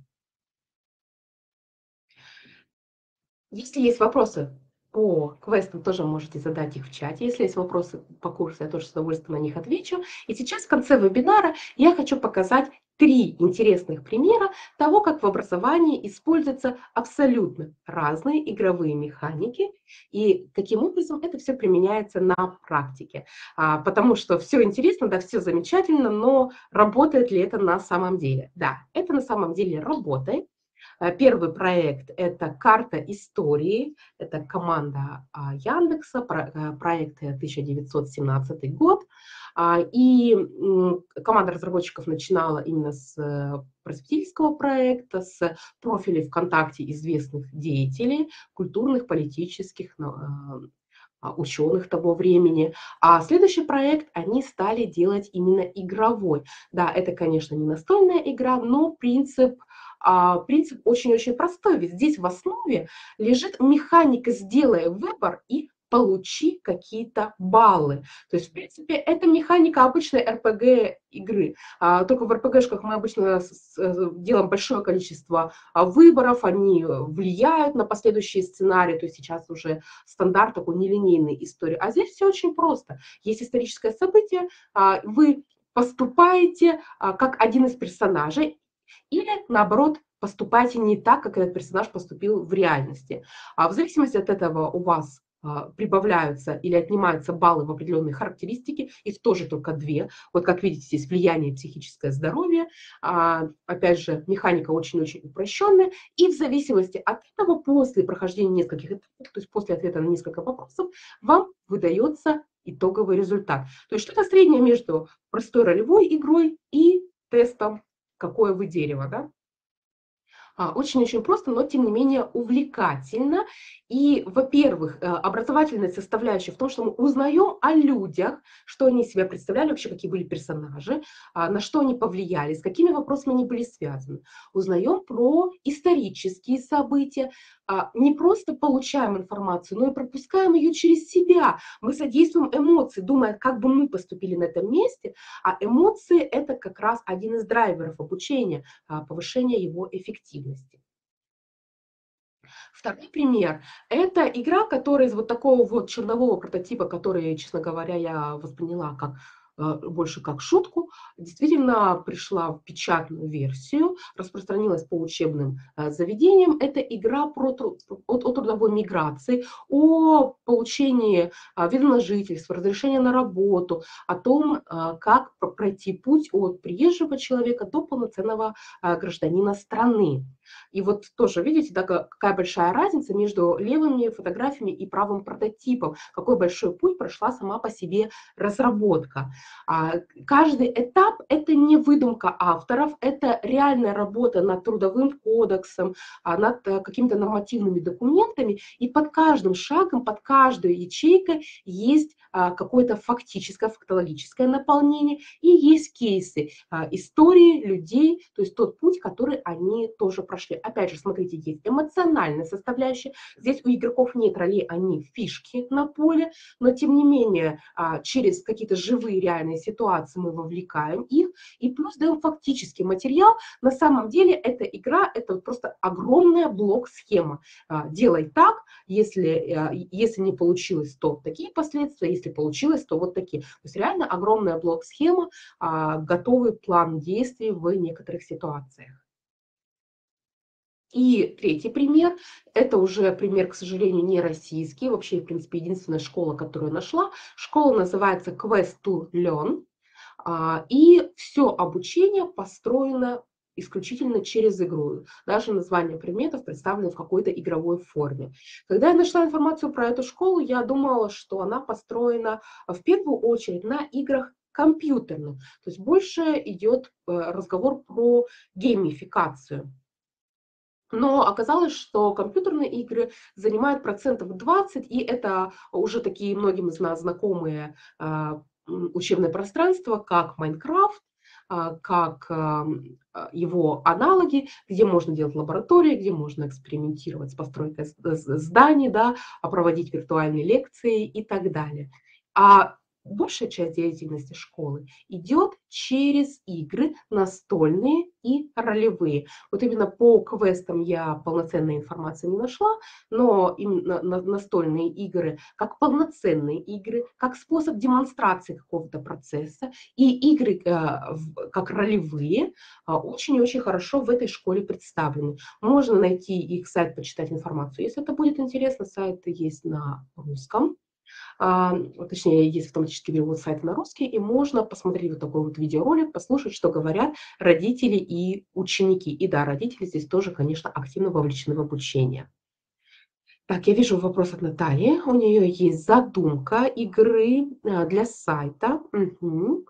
Если есть вопросы по квестам, тоже можете задать их в чате. Если есть вопросы по курсу, я тоже с удовольствием на них отвечу. И сейчас в конце вебинара я хочу показать три интересных примера того, как в образовании используются абсолютно разные игровые механики и каким образом это все применяется на практике. А, потому что все интересно, да, все замечательно, но работает ли это на самом деле? Да, это на самом деле работает. Э, Первый проект – это карта истории, это команда а, Яндекса, про- э, проект э, тысяча девятьсот семнадцатый год. А, И м, команда разработчиков начинала именно с э, просветительского проекта, с профилей ВКонтакте известных деятелей, культурных, политических, на- а, ученых того времени. А следующий проект они стали делать именно игровой. Да, это, конечно, не настольная игра, но принцип, а, принцип очень-очень простой. Ведь здесь в основе лежит механика «сделай выбор и получи какие-то баллы». То есть, в принципе, это механика обычной эр пи джи-игры. А, только в эр пи джи-шках мы обычно с- с- делаем большое количество а, выборов, они э, влияют на последующие сценарии. То есть сейчас уже стандарт такой нелинейной истории. А здесь все очень просто. Есть историческое событие, а, вы поступаете а, как один из персонажей, или наоборот поступаете не так, как этот персонаж поступил в реальности. А в зависимости от этого у вас а, прибавляются или отнимаются баллы в определенные характеристики, их тоже только две. Вот как видите, здесь влияние психическое здоровье, а, опять же, механика очень-очень упрощенная, и в зависимости от этого, после прохождения нескольких этапов, то есть после ответа на несколько вопросов, вам выдается итоговый результат. То есть что-то среднее между простой ролевой игрой и тестом «Какое вы дерево?». Да? А, Очень-очень просто, но тем не менее увлекательно. И, во-первых, э, образовательная составляющая в том, что мы узнаем о людях, что они из себя представляли, вообще какие были персонажи, а, на что они повлияли, с какими вопросами они были связаны. Узнаем про исторические события, а, не просто получаем информацию, но и пропускаем ее через себя. Мы содействуем эмоции, думая, как бы мы поступили на этом месте, а эмоции – это как раз один из драйверов обучения, а, повышения его эффективности. Второй пример – это игра, которая из вот такого вот чернового прототипа, который, честно говоря, я восприняла как э, больше как шутку, действительно пришла в печатную версию, распространилась по учебным э, заведениям. Это игра про, тру- о, о трудовой миграции, о получении а, вида на жительство, разрешения на работу, о том, а, как про- пройти путь от приезжего человека до полноценного а, гражданина страны. И вот тоже видите, да, какая большая разница между левыми фотографиями и правым прототипом, какой большой путь прошла сама по себе разработка. А, Каждый этап – это не выдумка авторов, это реальная работа над трудовым кодексом, а, над э, какими-то нормативными документами, и под каждым шагом, под каждой ячейкой есть а, какое-то фактическое, фактологическое наполнение, и есть кейсы а, истории людей, то есть тот путь, который они тоже прошли. Опять же, смотрите, есть эмоциональная составляющая. Здесь у игроков нет ролей, они фишки на поле, но тем не менее а, через какие-то живые реальные ситуации мы вовлекаем их, и плюс даем фактический материал. На самом деле эта игра – это вот просто огромная блок-схема. А, Делай так, если, а, если не получилось, то такие последствия, если получилось, то вот такие. То есть реально огромная блок-схема, а, готовый план действий в некоторых ситуациях. И третий пример – это уже пример, к сожалению, не российский, вообще, в принципе, единственная школа, которую нашла. Школа называется Quest to Learn, а, и все обучение построено исключительно через игру. Даже название предметов представлены в какой-то игровой форме. Когда я нашла информацию про эту школу, я думала, что она построена в первую очередь на играх компьютерных. То есть больше идет э, разговор про геймификацию. Но оказалось, что компьютерные игры занимают процентов двадцать, и это уже такие многим из нас знакомые а, м, учебное пространство, как Майнкрафт, а, как а, м, а, его аналоги, где можно делать лаборатории, где можно экспериментировать с постройкой с- с- зданий, да, а проводить виртуальные лекции и так далее. А большая часть деятельности школы идет через игры настольные и ролевые. Вот именно по квестам я полноценной информации не нашла, но именно на- настольные игры, как полноценные игры, как способ демонстрации какого-то процесса, и игры э, в- как ролевые, а, очень и очень хорошо в этой школе представлены. Можно найти их сайт, почитать информацию. Если это будет интересно, сайт есть на русском. А, точнее, есть автоматический перевод сайта на русский, и можно посмотреть вот такой вот видеоролик, послушать, что говорят родители и ученики. И да, родители здесь тоже, конечно, активно вовлечены в обучение. Так, я вижу вопрос от Натальи. У нее есть задумка игры а, для сайта. Мгм.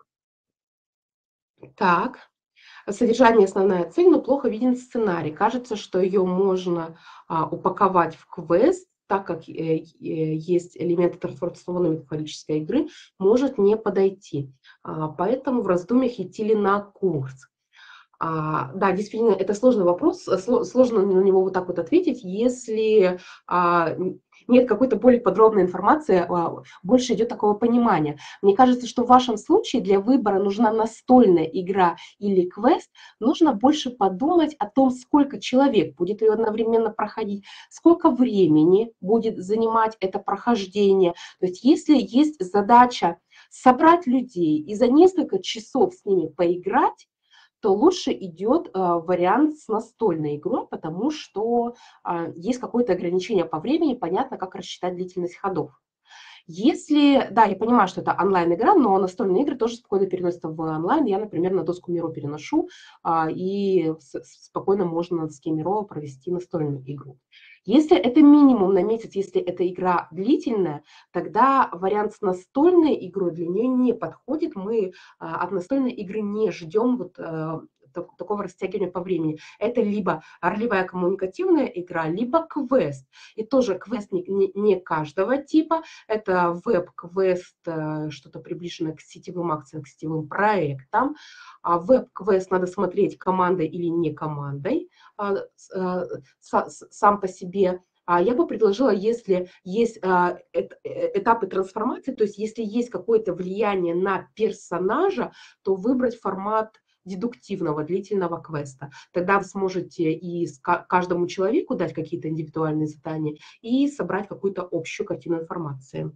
Так, содержание основная цель, но плохо виден сценарий. Кажется, что ее можно а, упаковать в квест, так как э, э, есть элементы трансформационной метафорической игры, может не подойти. А, поэтому в раздумьях идти ли на курс. А, да, действительно, это сложный вопрос, э, сло- сложно на него вот так вот ответить, если а, н- нет какой-то более подробной информации, а, больше идет такого понимания. Мне кажется, что в вашем случае для выбора нужна настольная игра или квест, нужно больше подумать о том, сколько человек будет ее одновременно проходить, сколько времени будет занимать это прохождение. То есть если есть задача собрать людей и за несколько часов с ними поиграть, то лучше идет а, вариант с настольной игрой, потому что а, есть какое-то ограничение по времени, понятно, как рассчитать длительность ходов. Если, да, я понимаю, что это онлайн-игра, но настольные игры тоже спокойно переносятся в онлайн. Я, например, на доску Миро переношу, а, и с- спокойно можно на доске Миро провести настольную игру. Если это минимум на месяц, если эта игра длительная, тогда вариант с настольной игрой для нее не подходит. Мы а, от настольной игры не ждем вот а, так- такого растягивания по времени. Это либо ролевая коммуникативная игра, либо квест. И тоже квест не, не- не каждого типа, это веб-квест, э, что-то приближенное к сетевым акциям, к сетевым проектам. А веб-квест надо смотреть командой или не командой а, с- а, са- с- сам по себе. А я бы предложила, если есть а, эт- э, этапы трансформации, то есть если есть какое-то влияние на персонажа, то выбрать формат дедуктивного длительного квеста. Тогда вы сможете и с ка- каждому человеку дать какие-то индивидуальные задания, и собрать какую-то общую картину информации.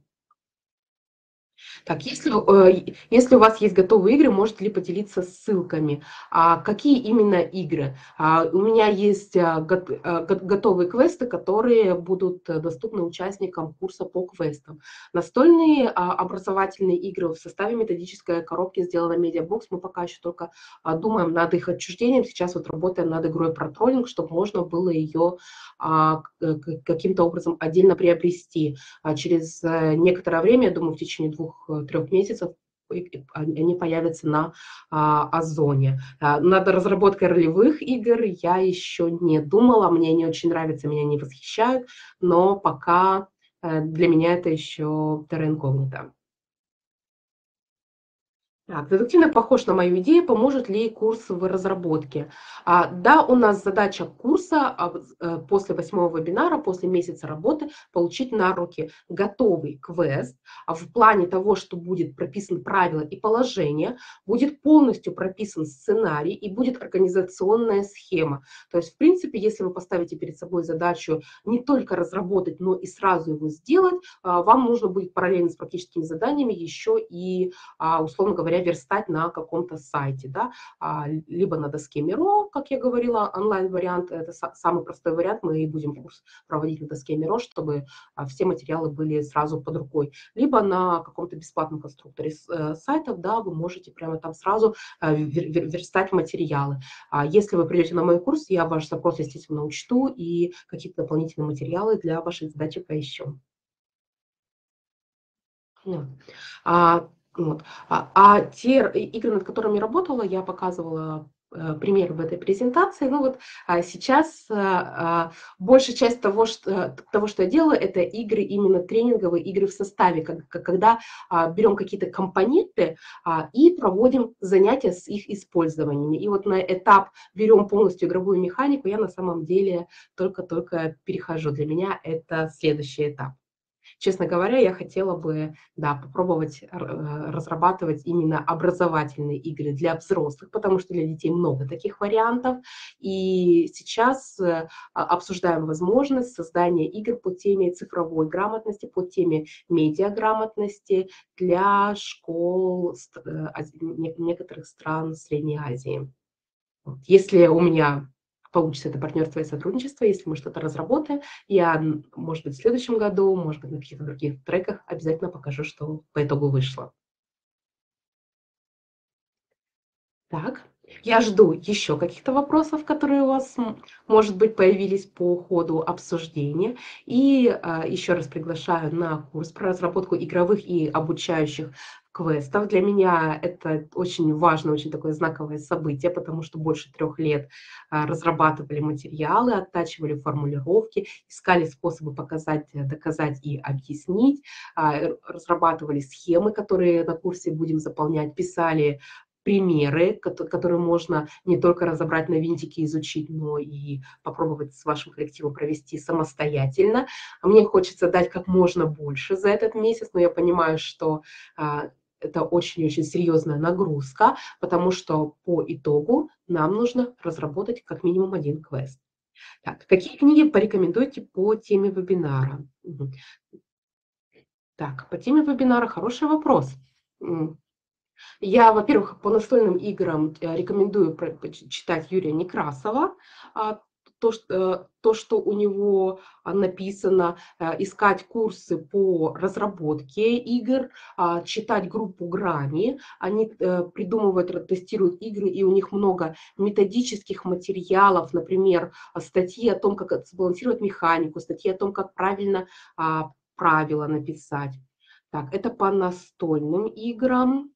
Так, если, э, если у вас есть готовые игры, можете ли поделиться ссылками? А какие именно игры? А, у меня есть а, гот- а, го- готовые квесты, которые будут э, доступны участникам курса по квестам. Настольные а, образовательные игры в составе методической коробки сделана Медиабокс. Мы пока еще только а, думаем над их отчуждением. Сейчас вот работаем над игрой про троллинг, чтобы можно было ее а, к- к- каким-то образом отдельно приобрести. А через э, некоторое время, я думаю, в течение двух-трех месяцев и- и они появятся на а, Озоне. А, Над разработкой ролевых игр я еще не думала, мне они очень нравятся, меня не восхищают, но пока э, для меня это еще терра инкогнита. Так, детективный похож на мою идею, поможет ли курс в разработке? А, да, у нас задача курса а, в- э, после восьмого вебинара, после месяца работы, получить на руки готовый квест. А в плане того, что будет прописан правила и положения, будет полностью прописан сценарий и будет организационная схема. То есть, в принципе, если вы поставите перед собой задачу не только разработать, но и сразу его сделать, а, вам нужно будет параллельно с практическими заданиями еще и а, условно говоря, верстать на каком-то сайте, да, а, либо на доске Миро, как я говорила, онлайн-вариант, это са- самый простой вариант, мы и будем курс проводить на доске Миро, чтобы а, все материалы были сразу под рукой, либо на каком-то бесплатном конструкторе с- э, сайтов, да, вы можете прямо там сразу э, вер- вер- верстать материалы. А если вы придете на мой курс, я ваш запрос, естественно, учту и какие-то дополнительные материалы для вашей задачи поищу. Да. А, вот. А, а те р- игры, над которыми я работала, я показывала э, пример в этой презентации. Ну вот а сейчас а, а, большая часть того что, того, что я делаю, это игры, именно тренинговые игры в составе, как- как- когда а, берем какие-то компоненты а, и проводим занятия с их использованиями. И вот на этап берем полностью игровую механику, я на самом деле только-только перехожу. Для меня это следующий этап. Честно говоря, я хотела бы, да, попробовать р- э, разрабатывать именно образовательные игры для взрослых, потому что для детей много таких вариантов. И сейчас э, а- обсуждаем возможность создания игр по теме цифровой грамотности, по теме медиаграмотности для школ ст- э, ази- не- некоторых стран Средней Азии. Вот. Если у меня получится это партнерство и сотрудничество, если мы что-то разработаем, я, м, может быть, в следующем году, может быть, на каких-то других треках обязательно покажу, что по итогу вышло. Так. Я жду еще каких-то вопросов, которые у вас, м, может быть, появились по ходу обсуждения. И а, еще раз приглашаю на курс про разработку игровых и обучающих квестов. Для меня это очень важное, очень такое знаковое событие, потому что больше трех лет а, разрабатывали материалы, оттачивали формулировки, искали способы показать, э, доказать и объяснить, а, э, разрабатывали схемы, которые на курсе будем заполнять, писали примеры, кото которые можно не только разобрать на винтики, изучить, но и попробовать с вашим коллективом провести самостоятельно. А мне хочется дать как можно больше за этот месяц, но я понимаю, что, а, это очень-очень серьезная нагрузка, потому что по итогу нам нужно разработать как минимум один квест. Так, какие книги порекомендуете по теме вебинара? Мгм. Так, по теме вебинара хороший вопрос. М, Я, во-первых, по настольным играм э, рекомендую про- поч- читать Юрия Некрасова. А, То, что, э, то, что у него а, написано, э, искать курсы по разработке игр, а, читать группу Грани. Они э, придумывают, ра- тестируют игры, и у них много методических материалов, например, а, статьи о том, как это сбалансировать механику, статьи о том, как правильно а, правила написать. Так, это по настольным играм.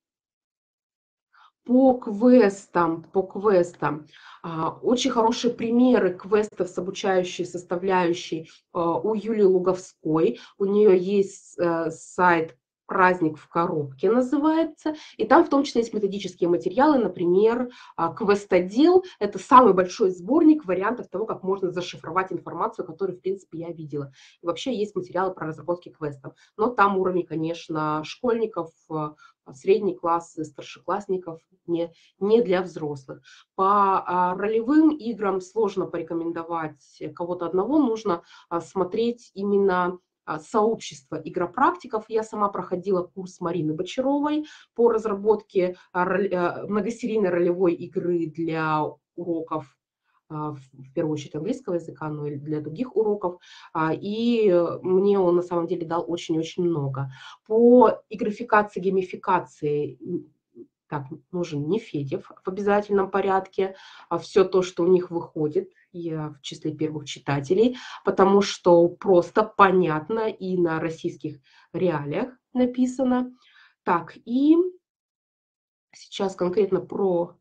По квестам, по квестам. А, Очень хорошие примеры квестов с обучающей составляющей а, у Юлии Луговской. У нее есть э, сайт «Праздник в коробке» называется, и там в том числе есть методические материалы, например, а, «Квестодел» — это самый большой сборник вариантов того, как можно зашифровать информацию, которую, в принципе, я видела. И вообще есть материалы про разработки квестов, но там уровень, конечно, школьников, э, средний класс, и старшеклассников, не, не для взрослых. По а, ролевым играм сложно порекомендовать кого-то одного, нужно а, смотреть именно а, сообщество игропрактиков. Я сама проходила курс Марины Бочаровой по разработке а, роль- а, многосерийной ролевой игры для уроков, а, в в первую очередь английского языка, но и для других уроков. А, И э, мне он на самом деле дал очень-очень много. По игрификации, геймификации м, так, нужен Нефедев в обязательном порядке, а все то, что у них выходит, я в числе первых читателей, потому что просто понятно и на российских реалиях написано. Так, и сейчас конкретно про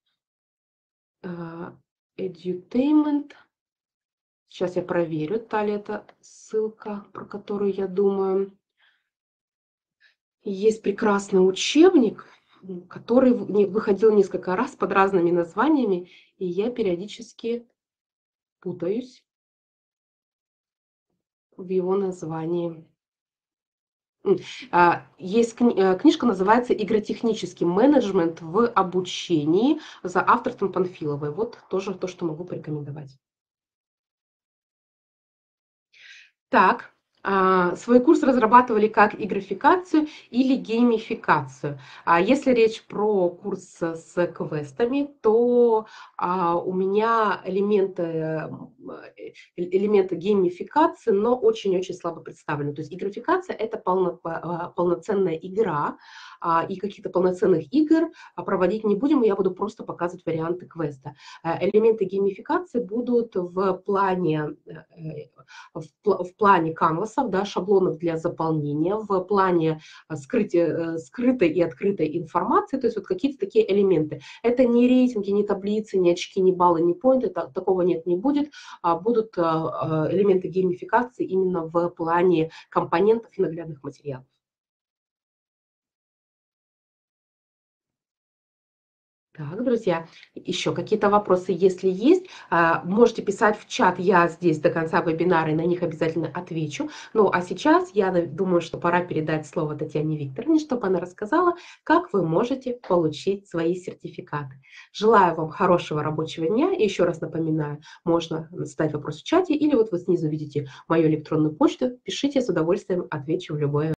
э, edutainment. Сейчас я проверю, та ли это ссылка, про которую я думаю. Есть прекрасный учебник, м, который в не выходил несколько раз под разными названиями, и я периодически путаюсь в его названии. М, а, Есть кни э, книжка, называется «Игротехнический менеджмент в обучении» за авторством Панфиловой. Вот тоже то, что могу порекомендовать. Так, а, свой курс разрабатывали как игрификацию или геймификацию. А если речь про курс с квестами, то а, у меня элементы, м, э, элементы геймификации, но очень-очень слабо представлены. То есть игрификация — это полно- а, полноценная игра, а, и каких-то полноценных игр а, проводить не будем, и я буду просто показывать варианты квеста. Э, Элементы геймификации будут в плане э, э, в, пла- в плане канвасов, да, шаблонов для заполнения, в плане а, скрытия, э, скрытой и открытой информации, то есть вот какие-то такие элементы. Это не рейтинги, не таблицы, не очки, не баллы, не поинты, та- такого нет, не будет. А будут а, а, элементы геймификации именно в плане компонентов и наглядных материалов. Так, друзья, еще какие-то вопросы, если есть, а, можете писать в чат, я здесь до конца вебинара и на них обязательно отвечу. Ну, а сейчас я на- думаю, что пора передать слово Татьяне Викторовне, чтобы она рассказала, как вы можете получить свои сертификаты. Желаю вам хорошего рабочего дня. И еще раз напоминаю, можно задать вопрос в чате или вот вы снизу видите мою электронную почту. Пишите, с удовольствием отвечу в любое